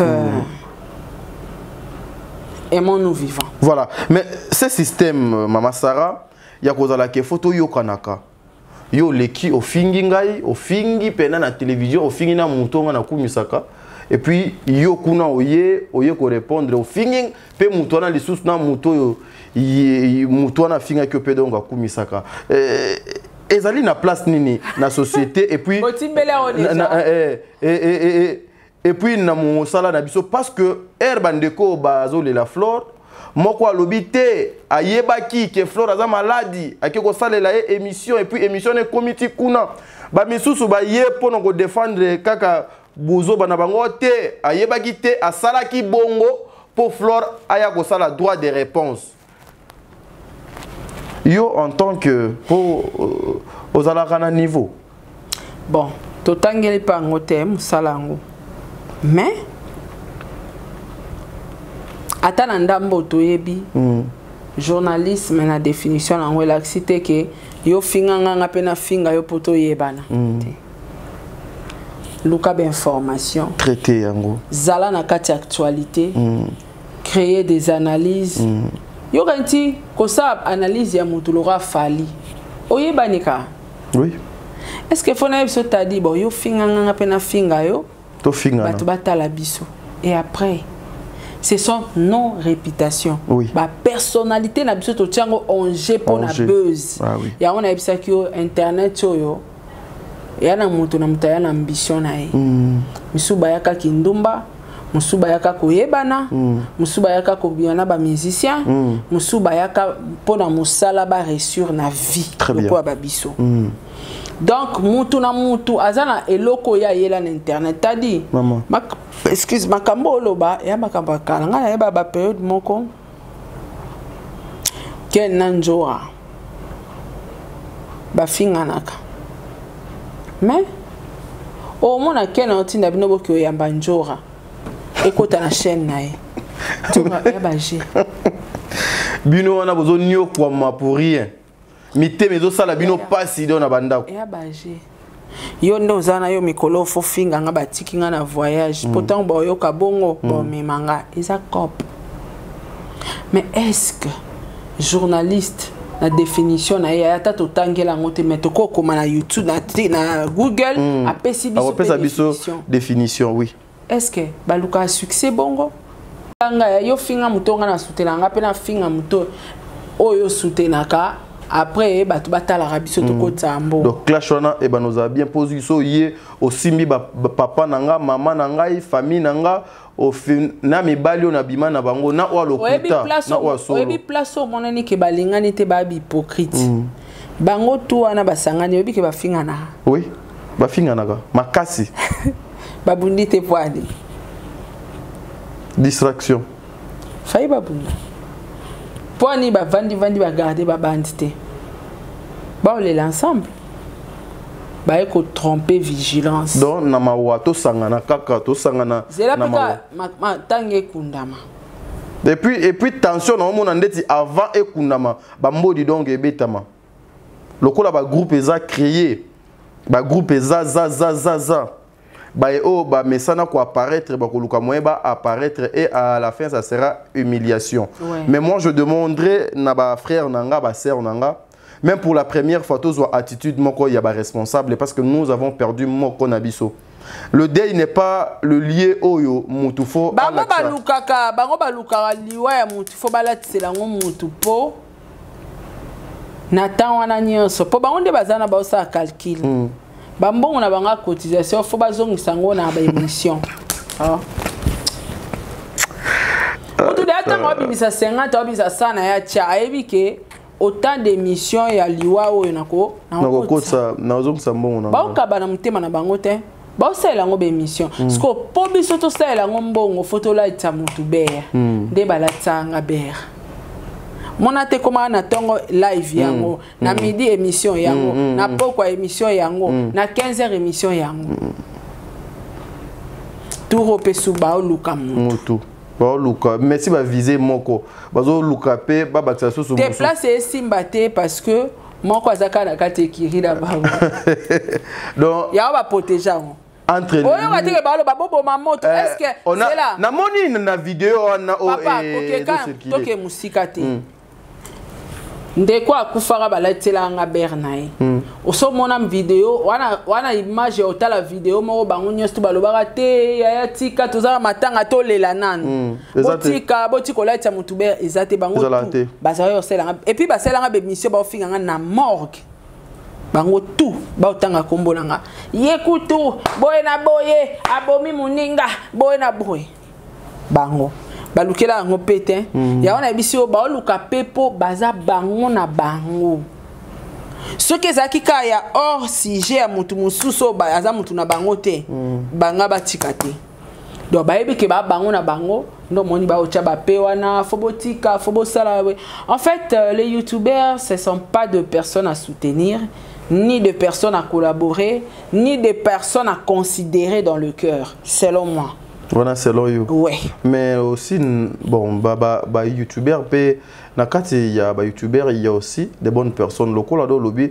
aimons-nous vivants voilà mais ce système Mama Sarah ya kozala ke photo yo kanaka yo leki ofingi ngai ofingi pena na télévision ofingi na mutonga na kumisaka et puis yo kuna oye ko répondre ofingi pe mutona lisusu na muto yo mutona finga ke pe donga kumisaka ezali na place nini na société et puis et puis na mosala na biso parce que herbandeko bazole la flore moko alobi te ayebaki ke flore aza maladi akeko salela émission et puis émission ne comité kuna ba misusu ba ye pono ko défendre kaka bozo bana bango te ayebaki te asalaki bongo pour flore aya ko sala droit de réponse yo en tant que pour aux alakana niveau bon totangeli pango te musalango mais atana ndambo toyebi journalisme na définition na ngwela cité que yo finganga nga pena finga yo poto yebana luka ba information traité yango zala na kati actualité créer des analyses yo kanti ko sa analyse ya mutu lora fali oyebanika oui est-ce que fona yebso tadi bo yo finganga nga pena finga yo to finga batu batala biso et après ce sont nos réputations. Oui. Ma personnalité n'a pas de tiango onge pour la buzz. Ah oui. Ya on a bisa que internet yo. Ya na mutu na mutaya na ambition na ye. Musuba yaka kindumba, musuba yaka koyebana, musuba yaka kobiana ba musicien, musuba yaka pona musala ba réussir na vie. Quoi ba biso. Donc mutu na mutu azana eloko ya yela na internet tadi maman excuse makambo loba ya makambo kala ngana ya ba période moko ken nanjoa ba finganaka mais au mona ken otinda binobo ki oyamba njora ekota na chaîne na ye tonga ya ba je bino wana bozo nyo kwa ma pour rien mité mezo sala bino pasi do na bandako ya baje yo ndo zana yo mikolo fo finga nga batiki nga na voyage pourtant ba yo ka bongo bo memanga isa cop mais est-ce que journaliste la définition na ya ta to tangela ngote meto ko koma na YouTube na Google apesi biso définition oui est-ce que baluka succès bongo nga yo finga mutonga na soutenanga pe na finga muto oyo soutenaka après batu batala rabiso to kotambo donc clash wana e banoza bien posé so yé au simbi papa nanga maman nanga famille nanga au na mibali na bima na bango na wa lokuta na wa solo oyebi place au monani ke balingani te ba hypocrite bango tu wana basangani oyebi ke bafingana oui bafingana ka makasi babundi te poadi distraction fayi babunda poani ba vandi ba garder ba bandité ba on l'ensemble ba eko tromper vigilance donc na mawa to sangana kaka to sangana na ma tangue kundama et puis tension na mona ndeti avant ekundama ba mbodi donc ebetama Le coup là, le groupe est créé. Le groupe est za. Mais ça n'a qu'à apparaître, apparaître et à la fin ça sera humiliation. Ouais. Mais moi je demanderai à frère nanga, à sœur nanga, même pour la première fois, tous attitude moko y a responsable parce que nous avons perdu moko nabiso. Le deuil n'est pas le lié oyo mutufo. Bango balukaka liwa ya mutufo balatisela ngo mutupo. Nathan wana nyonso po bango nde bazana ba osa calcul. Bambongo na banga cotisation faut bazongisa ngo na ba émission. Ah. Oto de atango bimisa 50 obisa sana ya cha ayebike autant d'émissions ya liwa oyo nako na kokotsa na ozongisa mbongo na. Ba okaba na mutema na bango te. Ba osela ngo ba émission. Parce que po biso to sala ngo mbongo photo la ita mutu ber. Nde balatanga ber. Mona te koma na tongo live yango na midi émission yango na pokwa émission yango na 15h émission yango tout repesu ba luka mutu ba luka merci ba viser moko bazo luka pe ba bakisa so te place e simbate parce que moko azaka na kate kirila ba donc ya ba protéger entre nous. On va dire que est-ce que c'est là na moni na vidéo on a papa toke musika te ndeko akufaka balatela nga bernaye oso mona vidéo wana image otala vidéo moko bango nyonso balobaka te ya tika tozala matanga tolela nani botika botikolatya mutu ber ezate bango tout bazala osela et puis basela nga bemission baofinga nga na morgue bango tout baotanga kombo nanga yekutu boye na boye abomi muninga boye na boye bango balukela ngo pete ya wana bisio ba luka pepo baza bango na bango soki ezaki ka ya hors sujet ya mutu mususu baza mutu na bango te banga batika te donc bayebi ke ba bango na bango ndo moni ba ocha ba pe wana fobotika fobosala. En fait les youtubeurs ce sont pas de personnes à soutenir ni de personnes à collaborer ni de personnes à considérer dans le cœur selon moi. Voilà, selon you. Ouais. Mais aussi, bon, youtubeur, il y a youtubeur, il y a aussi des bonnes personnes. Le coup là dans le lobby,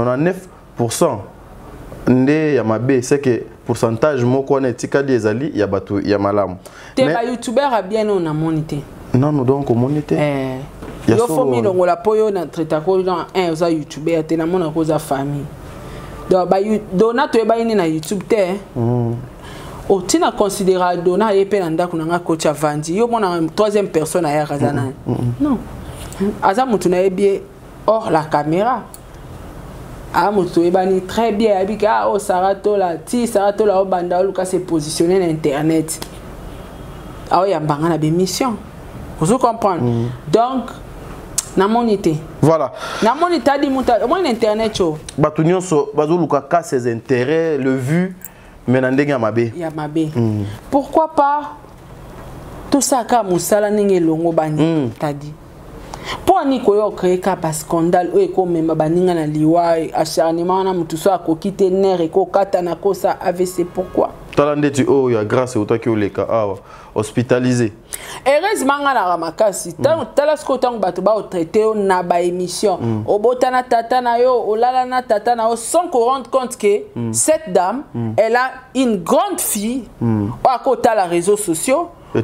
99% ndé ya mabe, c'est que pourcentage mo ko na tika des ali ya batu ya malamu. Te ba youtubeur a bien on a monité. Non, nous donc monité. Yo faut mi longo la poyo na traita ko dans un za youtubeur te na mona ko za famille. Donc ba donato e ba ini na YouTube te. Oh, tu n'as considéré Dona et Penanda qu'on a coach à Vandi. Yo, mon troisième personne à Razana. Non. Azamutuna est bien hors la caméra. Amutu est bani très bien. Abika, oh, Sarato la, ti, Sarato la, Obanda, Lucas s'est positionné sur Internet. Ah, il y a une mission. Vous comprenez? Donc, na monité. Voilà. Na monité, dit muta, au moins Internet, oh. Batunion, so, Bazo Lucas casse ses intérêts, le vu. Mais pourquoi pas tout ça comme musala ninge longo bani t'as dit pour ni koyo créer ka scandale ou ko memba baninga na liwa acharnement na mutu so akokite ner ko kata na kosa AVC pourquoi talande tu oh ya grâce au taki oleka hospitalisé heureusement na ramakasi tant talasko tant bato ba traiter na ba émission obotana tata na yo olala na tata na yo sans qu'on rende compte que cette dame elle a une grande fille à côté la réseaux sociaux.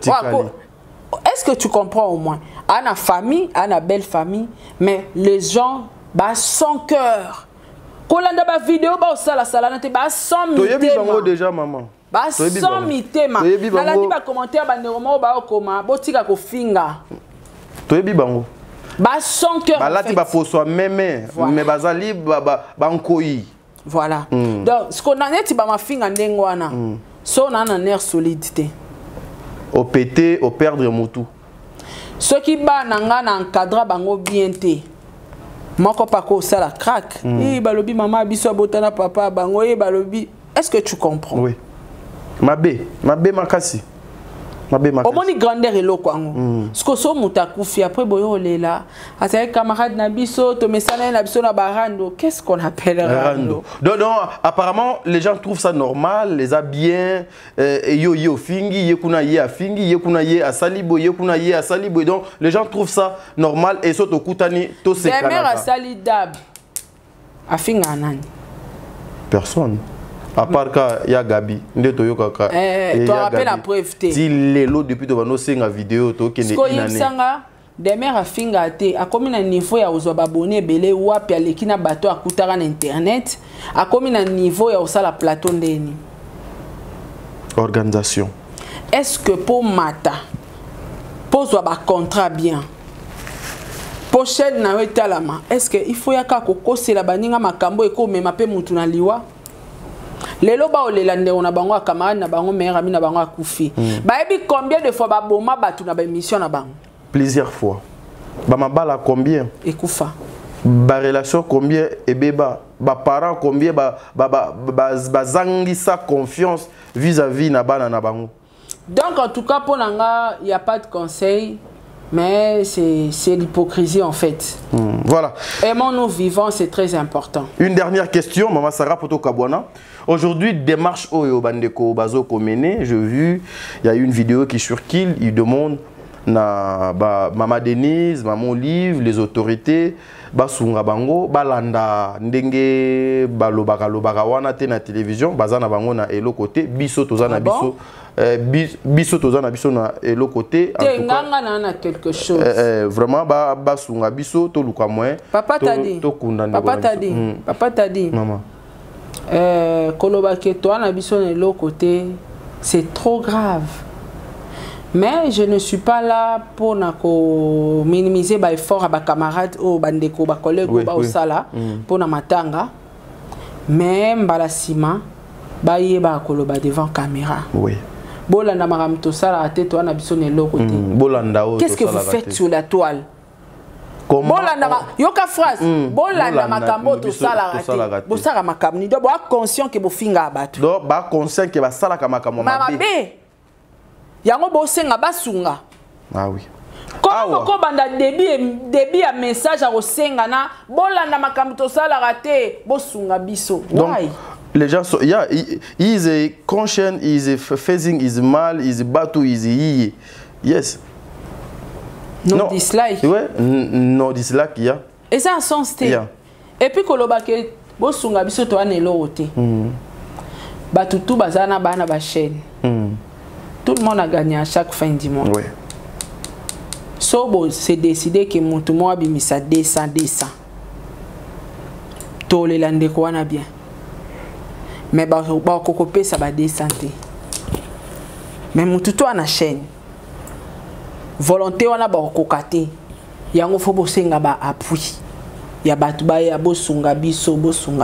Est-ce que tu comprends au moins? À la famille, à la belle famille, mais les gens bah sans cœur. Quand on a ba vidéo ba osala sala na te ba sans mité. Tu déjà maman. Ba sans mité ma. Na la di ba commentaire ba ndero ba okoma botika ko finga. Toyebi bango. Ba sans cœur. Ba lati ba poso mémé mais bazali ba nkoyi. Voilà. Donc ce qu'on a net ba ma finga ndengwana. So na na nerf solidité. Au péter, au perdre mutu. Ce qui ba nanga na encadra bango bien te. Moko pako sala crack. Eh balobi maman biso botana papa bango eh balobi. Est-ce que tu comprends? Oui. Mabe makasi. Mabe makasi. Au moins ni grandeur et lo kwango. Ce que so mutakufi après boyo lela. Asa camarade na biso to mesana na biso na barando. Qu'est-ce qu'on appelle rando? Donc apparemment les gens trouvent ça normal, les a bien yo fingi, yekuna ye a fingi, yekuna ye a salibo, yekuna ye a salibo. Donc les gens trouvent ça normal et soto kutani to se kanaka. Mère a salidab. Afinga nani? Personne. À part qu'il y a Gabi. Tu rappelles la preuve. Si l'élo depuis que vidéo, tu as Demer afinga te akomi na niveau ya ozo babone belé wapi aleki na bato akutara na internet akomi na niveau ya osala plateau ndeni organisation. Est-ce que pour mata pose ba contrat bien pochelle na wetalama est-ce que il faut yaka kokosela baninga makambo eko mema pe mutu na liwa lelo ba olela ndeko na bango camarade na bango meilleur ami na bango akufi baebi combien de fois ba boma batu na ba émission na bango plusieurs fois. Bamabala combien? Ekoufa. Ba relation combien? Ebeba. Ba parents combien? Ba zangisa confiance vis-à-vis na bana na bango. Donc en tout cas pour nanga, il y a pas de conseil, mais c'est l'hypocrisie en fait. Voilà. Aimons-nous vivants, c'est très important. Une dernière question, Maman Sarah Poto Kabwana. Aujourd'hui, démarche Oyo Bandeko Bazo Komene, j'ai vu, il y a eu une vidéo qui surkille, il demande na Maman Denise, Maman Olive, les autorités, Basunga Bango, Balanda, Ndenge, Balobaka wana te na télévision, Bazana Bango na elo côté, Biso Tozana Biso, Biso Tozana Biso na elo côté. Tenganga na quelque chose. Vraiment, Basunga Biso, Toluka moins. Papa t'a dit. Papa t'a dit. Maman. Kolobake Toana Biso na elo côté, c'est trop grave. Mais je ne suis pas là pour minimiser les efforts à mes camarades ou mes collègues ou sala pour na matanga. Mais mbalasima baye ba koloba devant caméra. Oui. Bolanda maram to sala ate to na biso ne loko te. Bolanda o. Qu'est-ce que vous faites sur la toile? Bolanda yoka phrase. Bolanda makambo to sala ate. Bo sala makam ni do bo conscient que bo finga abatu. Do ba conscient que ba sala ka makambo mabe. Yango bosenga basunga. Ah oui. Comment ko banda débit à message à osenga na bolanda makambo to sala raté bosunga biso. Why? Les gens sont is a conscience, is a facing is mal, is batu is yes. No dislike. Ouais, no dislike ya. Et ça en sens té. Et puis koloba ke bosunga biso to anelo oté. Batu tout bazana bana ba chaîne. Tout le monde a gagné à chaque fin du mois. Oui. Sobo c'est décidé que mon tout mois bimisa 200. Tous les landais quoi na bien. Mais ba kokopé ça va 200. Mais mon tout toi na chaîne. Volonté wana ba kokate. Yango fo bosenga ba appui. Ya batu ba ya bosunga biso.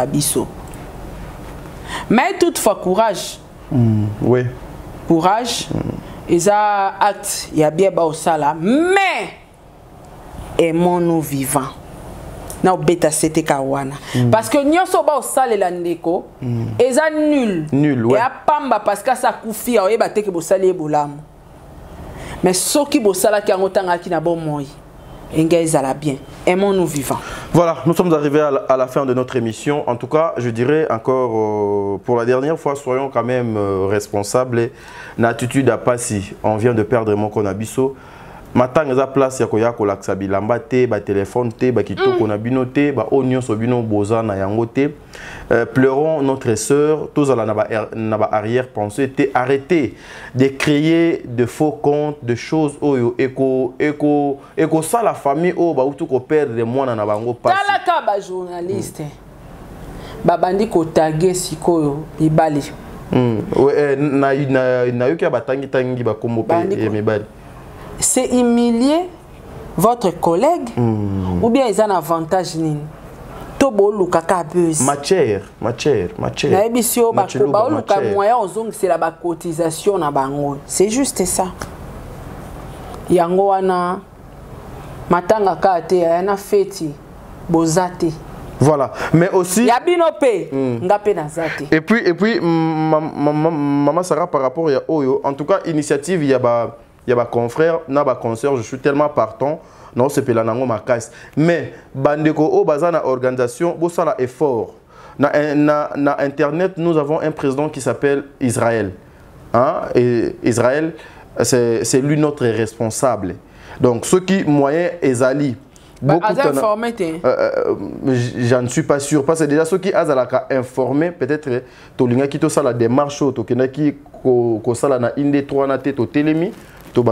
Mais toutefois courage. Oui. Courage, ils ont acte, il y a bien au sala, mais aimons-nous vivants. Na beta c'était kawana. Parce que nous sommes au sala landeko, ils ont nul. Nul, ouais. Et à pamba parce que ça koufi, on est que vous salé bolam. Mais ceux qui vous sala qui ont autant qui n'a bon moi. Bien. Aimons-nous vivants. Voilà, nous sommes arrivés à la fin de notre émission. En tout cas, je dirais encore pour la dernière fois, soyons quand même responsables. L'attitude à passer, on vient de perdre mon conabiso. Maintenant, il y a place ya koya ko laksa bilamba te, ba téléphone te, ba kitoko na bino te, ba onyo so bino boza na yango te. Pleurons notre sœur, tous à la arrière-pensée, te arrêtez de créer de faux comptes, de choses oyo eko ça la famille o ba utu ko perdre de moi na bango passe. Talaka ba journaliste. Ba bandi ko taguer sikoyo ibali. Ouais na yoki ba tangi ba kombo pe mibali. C'est humilier votre collègue ou bien ils ont un avantage nini? Tobo luka ka buzz. Matière. Na ebisio ba ko luka moyen ozong c'est la ba cotisation na bango. C'est juste ça. Yango wana matanga ka te yana feti bozate. Voilà, mais aussi Yabinope, ngapé nazate. Et puis maman Sarah par rapport à Oyo, en tout cas initiative il y a ba confrère, na ba concert, je suis tellement partant. Non, c'est pas nango ma casse. Mais bandeko o bazana organisation, bo sala effort. Na internet, nous avons un président qui s'appelle Israël. Hein? Et Israël, c'est lui notre responsable. Donc ceux qui moyens ezali informé. J'en suis pas sûr. Parce que déjà, ceux qui ont informé, peut-être, tu as fait la démarche, tu as fait la inde 3 na tête au télémi. Donc,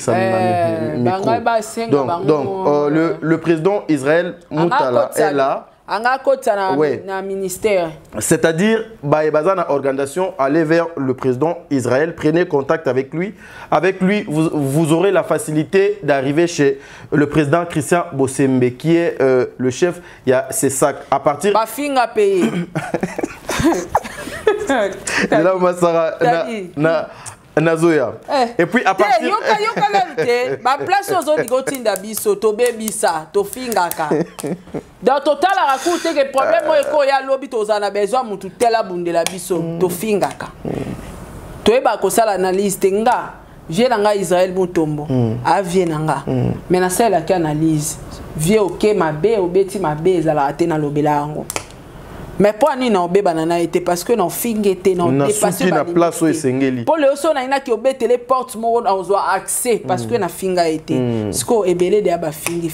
le président Israël Moutala est là. Ministère. C'est-à-dire, une organisation, allez vers le président Israël, prenez contact avec lui. Avec lui, vous aurez la facilité d'arriver chez le président Christian Bossembe, qui est le chef. Il y a ses sacs. À partir. Bafinga payé. Là, Nazoya. Et puis à partir ma place aux autres gotinda biso to bebisa to fingaka. Dans total la raconte que problème moi ko ya lobby to zana besoin mutu tela bundela biso to fingaka. To eba ko sala analyse tenga j'ai nga Israël Mutombo a vienanga. Mais na sala ki analyse vie OK mabe obeti mabe ezala atena lobela ngo. Mais pour nous non banana était parce que non fingue était non dépassé la place où esengeli pour le so na ina ki obete les portes mo on doit accès parce que na finga était siko ebele de ba fingi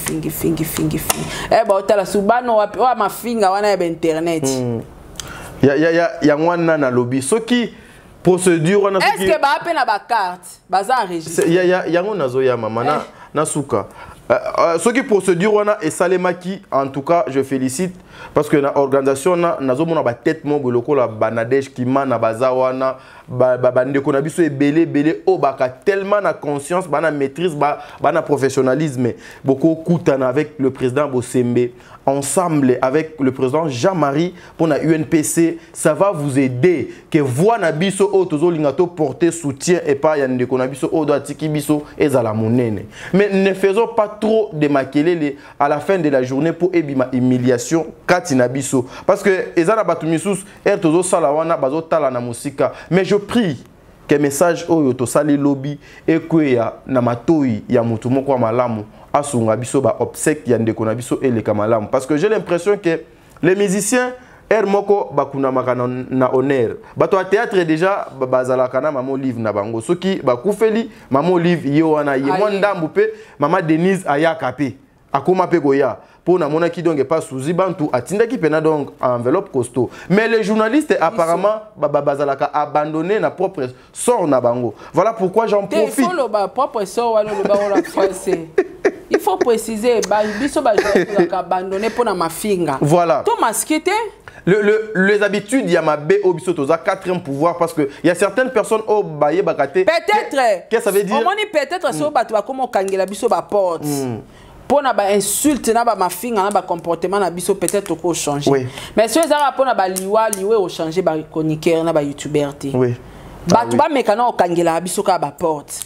ba otala subano wa ma finga wana ya internet ya ngwana na lobby soki procédure wana est-ce que ba appena ba carte baza enregistré ya ngona zo ya mama na suka ce qui procédure wana et salemaki en tout cas je félicite parce que la organisation na zo mona ba tête mo boloko la banadej ki mana bazawana bandeko na biso ebele o baka tellement na conscience bana maîtrise bana professionnalisme beaucoup kutana avec le président Bossembe ensemble avec le président Jean-Marie pour la UNPC ça va vous aider que voix na biso o tozo lingato porter soutien et pas ya ndeko na biso o do atiki biso ezala monene mais ne faisons pas trop de makelele à la fin de la journée pour ebima humiliation katina biso parce que ezana batu misusu tozo sala wana bazo tala na musika mais je prie que message oyo to sali lobby et que ya na matoi ya mutu moko wa malamu asunga biso ba obsèque ya ndeko na biso et le kamalamu parce que j'ai l'impression que les musiciens moko bakuna makana na honneur bato a théâtre déjà bazala kana mamo livre na bango soki bakufeli mamo livre yo wana ye ndambu pe mama Denise ayaka pe akoma pe goya pour na mona ki donc pas souzi bantu atinda ki pena donc enveloppe costaud mais les journalistes apparemment bazala ka abandonné na propre sort na bango voilà pourquoi j'en profite il faut le propre sort wala le ba français. Il faut préciser biso ba abandonné pour na mafinga voilà to masquete les habitudes, il y a ma B au biso toza quatrième pouvoir parce que il y a certaines personnes au baye bakate. Peut-être. Qu'est-ce que ça veut dire? On dit peut-être so ba tu va comment kangela biso ba porte. Pour na ba insulte na ba mafinga na ba comportement na biso peut-être ko changer. Oui. Mais si ezara pour na ba liwe au changer ba chroniqueur na ba youtuber té. Oui. Ba tu ba mekana o kangela biso ka ba porte.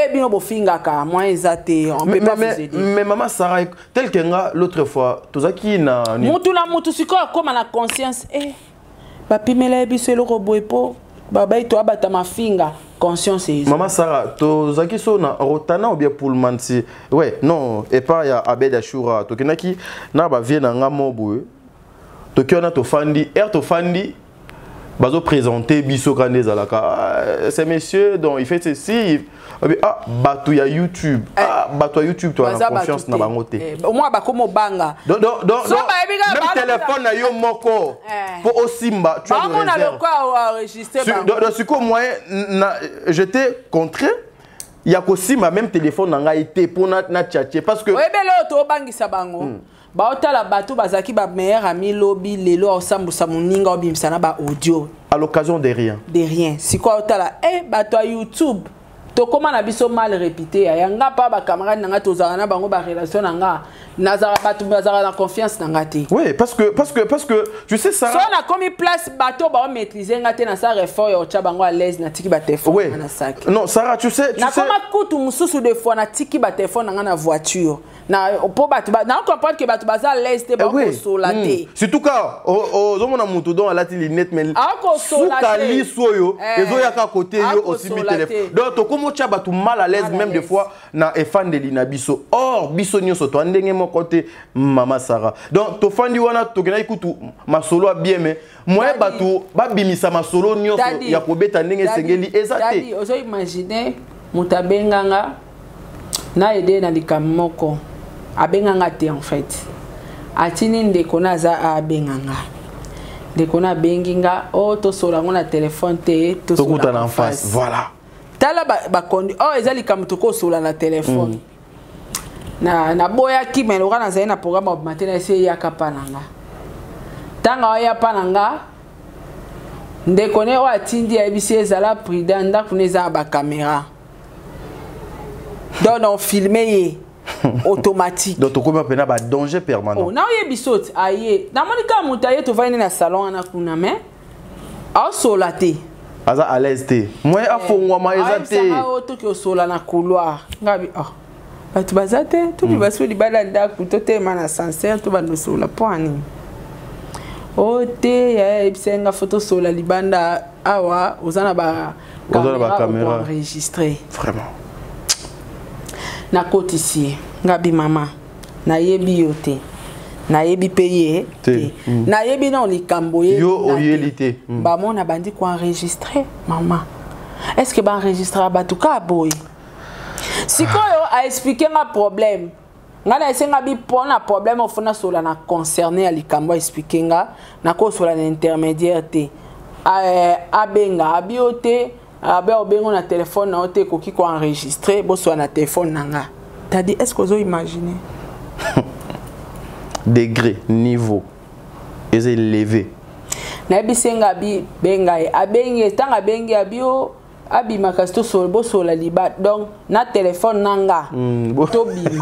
Mais maman Sarah, tel que l'autre fois, tout ça qui n'a. Moutou na moutou siko comme la conscience. Eh, papi mele biso le robot po. Baba ito abata ma finga conscience. Maman Sarah, tout ça qui sonne rotana ou bien pour le mansi. Ouais, non, et pas ya Abed Ashura. To kenaki na ba vie na ngamo boue. To kiona to fandi, to fandi. Bazo présenter biso kande zalaka. Ces messieurs dont il fait ceci. Ah, batou ya YouTube. Ah, batou ya YouTube, tu as la confiance na bangote. Au moins, bah comme banga. Donc, même téléphone na yo moko. Pour Osimba, tu as le réserve. On a enregistré. Donc, ce qu'on moyen, j'étais contraint. Il y a aussi ma même téléphone n'a été pour na tchatcher parce que. Oui, mais là, tu as bangi sa bango. Bah, tu as la batou bazaki ba meilleur ami lobby lelo ensemble sa moninga obimsa na ba audio. À l'occasion de rien. De rien. Si quoi tu as la batou à YouTube. Comment na biso mal répété yanga pa ba camarade nanga tozana bango ba relation nanga nazara batu bazara na confiance nanga té. Oui, parce que tu sais ça. So na comme place bateau ba maîtriser ngate na sa réfort yo cha bango à l'aise na tiki ba téléphone na sac. Non, Sarah, tu sais na comme kutu mususu de fois na tiki ba téléphone nanga na voiture. Na po batu na comprendre que batu baza à l'aise té ba ko solaté. Surtout quand au mona mutu don alati lunette mais solaté soyo ezo yaka côté yo aussi mi téléphone. Donc to comme tu as battu mal à l'aise même des fois na fan de l'inabiso. Or biso nyoso to ndenge mon côté maman Sarah. Donc to fandi wana to kena ikutu ma solo bien mais moi batu ba bimisa ma solo nyoso ya kobeta ndenge sengeli ezate. Dadi ozo imaginer mutabenganga na ede na likamoko abenganga te en fait atini ndeko na za abenganga ndeko na benginga o to sola ngona téléphone te to sola en face voilà tala ba kondi oh ezali kamutoko sola na téléphone na boya ki meloka na zaina programme of matin ese ya kapananga tanga ya pananga ndeko ne wa tindi ya bisi ezala prudent ndako neza ba caméra donc on filmer automatique donc comment pena ba danger permanent oh na ye bisot aye na monika mutaye to vaine na salon na kuna mais a solate aza à l'aise te moi afongwa ma ezate ah to ki sola na couloir ngabi ah batu bazate to bi baso di bala ndako to te mana sincère to bando sola poani o te ya ibsenga photo sola libanda awa ozana ba caméra enregistrer vraiment na côté ici ngabi mama na yebi yote na yebi payer na yebi non likambo ye yo oyelité ba mona bandi ko enregistrer mama est-ce que ba enregistrer ba tout ka boy sikoyo a expliquer ma problème ngana esenga bi pona problème ofuna sola na concerné à likambo expliquer nga na ko sola na intermédiaire te abenga abiote abe obengo na téléphone na ote koki ko enregistrer bo so na téléphone nanga t'as dit est-ce que vous imaginez degré niveau est élevé na bisenga bi benga abenge tanga bengi abio abima kasto sol bo sola liba donc na téléphone nanga to bima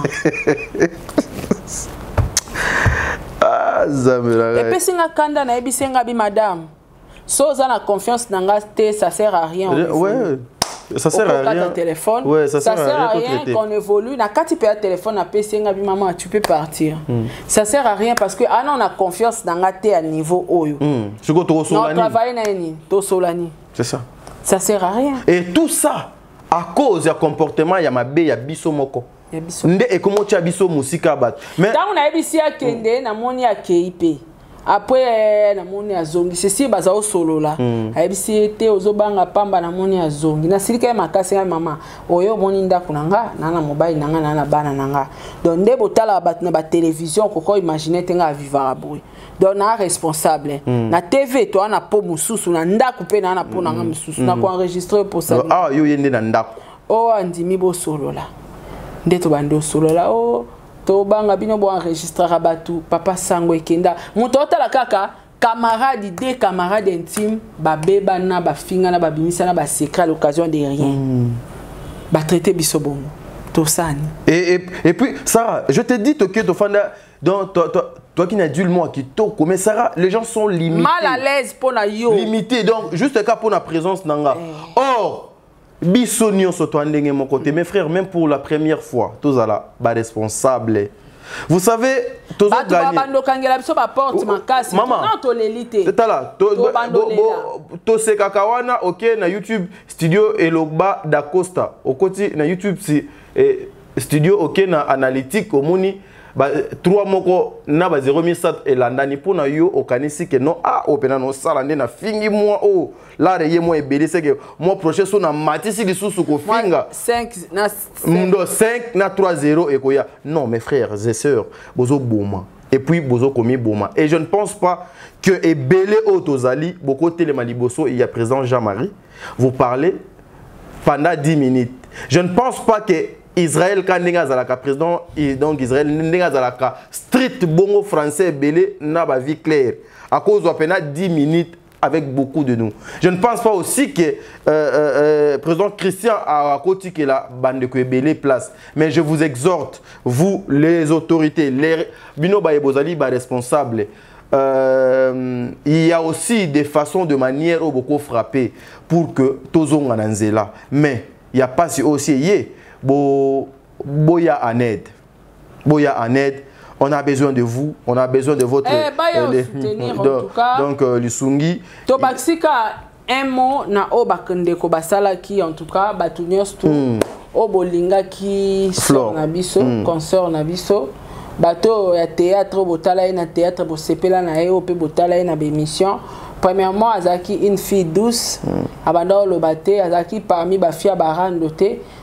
zamela et pesinga kanda na bisenga bi madame so za na confiance nanga te ça sert à rien ouais ça sert à rien téléphone ouais ça sert à rien qu'on évolue na kati pe téléphone na pesinga bi maman tu peux partir ça sert à rien parce que ah non on a confiance nanga te à niveau oyo je go to solani non travailler na ni to solani c'est ça ça sert à rien et tout ça à cause du comportement ya mabe ya biso moko nde et comment tu biso musika bat mais tant on a ebisi ya kende na moni ya KIP après na moni ya zongi ceci baza o solo la ebisi te ozobanga pamba na moni ya zongi na silika makasi ya mama oyo moni ndako nanga na mobile nanga na bana nanga donc nde botala bat na ba télévision koko imaginer tenga vivre boy donc na responsable na TV to na po mususu na ndako pe na po nanga mususu na ko enregistrer pour ça ah yo yende na ndako o andimi bo solo la nde to bando solo la o to banga bino bo enregistrer abatu papa sango ekenda moto otala kaka camarade des camarades intimes ba beba na ba finga na ba bimisa na ba secret à l'occasion de rien ba traiter biso bongo to sani et puis Sarah je te dis que to fanda donc toi qui n'as dû le mot qui toko mais Sarah les gens sont limités mal à l'aise pour na yo limité donc juste cas pour la présence nanga or biso nyonso to ndenge mon côté mes frères même pour la première fois tous ala ba responsable vous savez tous gagner bando kangela biso ba porte makasi non to l'élite tala to se kakawana OK na YouTube studio Elogba da Costa okoti na YouTube si studio OK na analytique omoni ba 3 moko na ba 0,7 elandani pona yo okanisi ke non ah opena no sala nde na fingi moi oh la reye moi ebele c'est que moi projet so na matisi lisusu ko finga 5 na 5 na 3-0 et koya non mes frères et sœurs bozo boma et puis bozo komi boma et je ne pense pas que ebele otozali beaucoup téléma liboso il y a présent Jean-Marie vous parlez pendant 10 minutes je ne pense pas que Israël quand nenga zalaka président et donc Israël nenga zalaka street bongo français belé na ba vie claire à cause de peine 10 minutes avec beaucoup de nous. Je ne pense pas aussi que président Christian a côté que la bande de belé place mais je vous exhorte vous les autorités les bino ba bozali ba responsables il y a aussi des façons de manière au beaucoup frapper pour que tozonga nanzela mais il y a pas si aussi yé boya en aide. Boya en aide. On a besoin de vous. On a besoin de votre soutenir en tout cas. Donc Lusungi. Tobaxika un mot na obakende ko basala ki en tout cas batunios tout obolinga ki sort na biso concert na biso bato ya théâtre botala na théâtre bo sepela na e op botala na émission. Premièrement azaki une fille douce abanda lo baté azaki parmi ba fia barandoté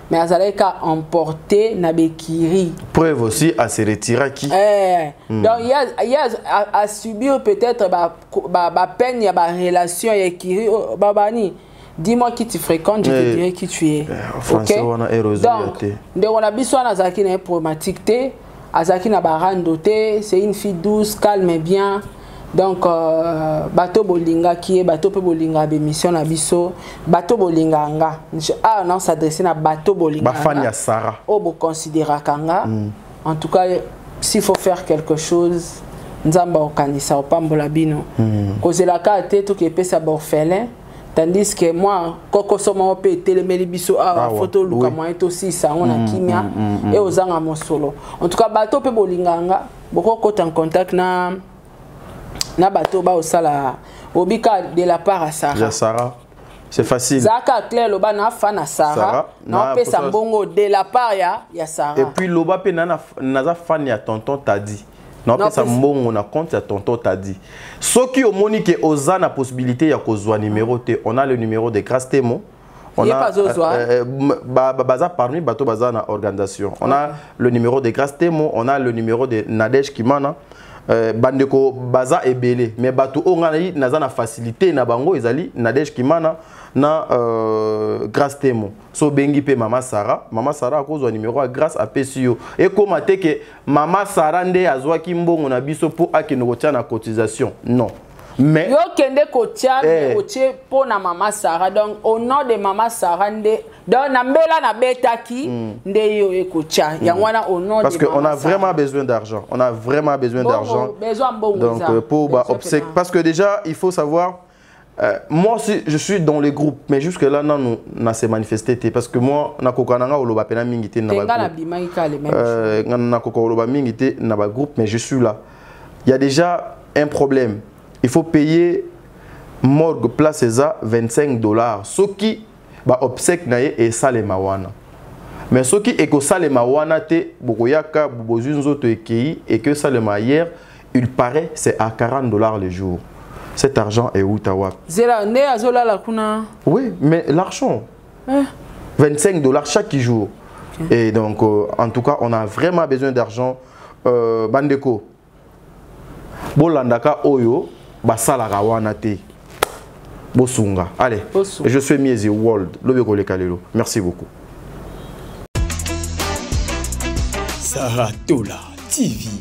mais azalaki ka emporté na bekiri. Preuve aussi à se retirer qui. Donc il y a à subir peut-être ba peine, il y a ba relation avec kiri babani. Dis-moi qui tu fréquentes, je te dirai qui tu es. OK. Donc on a besoin d'azaki na problématique té, azaki na barando té, c'est une fille douce, calme et bien. Donc bateau bolinga qui est bateau pe bolinga be mission na biso, bateau bolinga nga. Ah non, s'adresser na bateau bolinga. Ba fan ya Sarah. Oh bo considérer kanga. En tout cas, s'il faut faire quelque chose, nzamba okanisa opambola bino. Kozela ka te to ke pesa ba orphelin. Tandis que moi, quand on peut téléméli biso a photo luka moi est aussi ça on a kimia et aux anga mon solo. En tout cas bateau pe bolinganga, beaucoup quand en contact na bateau ba osala obika de la part à Sarah. Sarah. C'est facile. Zaka clair loba na fa na Sarah. Na pe sambongo de la part ya Sarah. Et puis loba pe na fan ya tonton t'a dit. Non, non, ça on a compte à tonton t'a dit. Ce qui au monique osa na possibilité ya kozwa numéro T. On a le numéro de Grâce Témo. On a baza parmi bateau baza na organisation. On a le numéro de Grâce Témo, on a le numéro de Nadège Kimana. Bandeko baza ebele mais bateau on a naza na facilité na bango ezali Nadège Kimana na Grâce Témo. So bengi pe Mama Sarah a cause numéro à grâce à PCO et comment te que Mama Sarah nde azwa ki mbongo na biso pour akino kotia na cotisation non mais yo kende kotia kotie pour na Mama Sarah donc au nom de Mama Sarah nde donc na mbela na betaki nde yo ekotia yangwana au nom de parce que on a vraiment besoin d'argent donc pour obsèque parce que déjà il faut savoir moi aussi je suis dans les groupes mais jusque là non on a s'est manifesté parce que moi na kokananga oloba pena mingité na ba groupe mais je suis là il y a déjà un problème il faut payer morgue place ça $25 ce qui ba obsèque na et salema wana mais ce qui est que salema wana te bokoyaka bozunzo to ekei et que salema hier il paraît c'est à $40 le jour. Cet argent est où Tawak? Oui, mais l'argent. $25 chaque jour. Okay. Et donc, en tout cas, on a vraiment besoin d'argent. Bandeko. Bolandaka Oyo, Basala Rawanate. Bosunga. Allez, je suis Miezi World. Merci beaucoup. Saratola TV.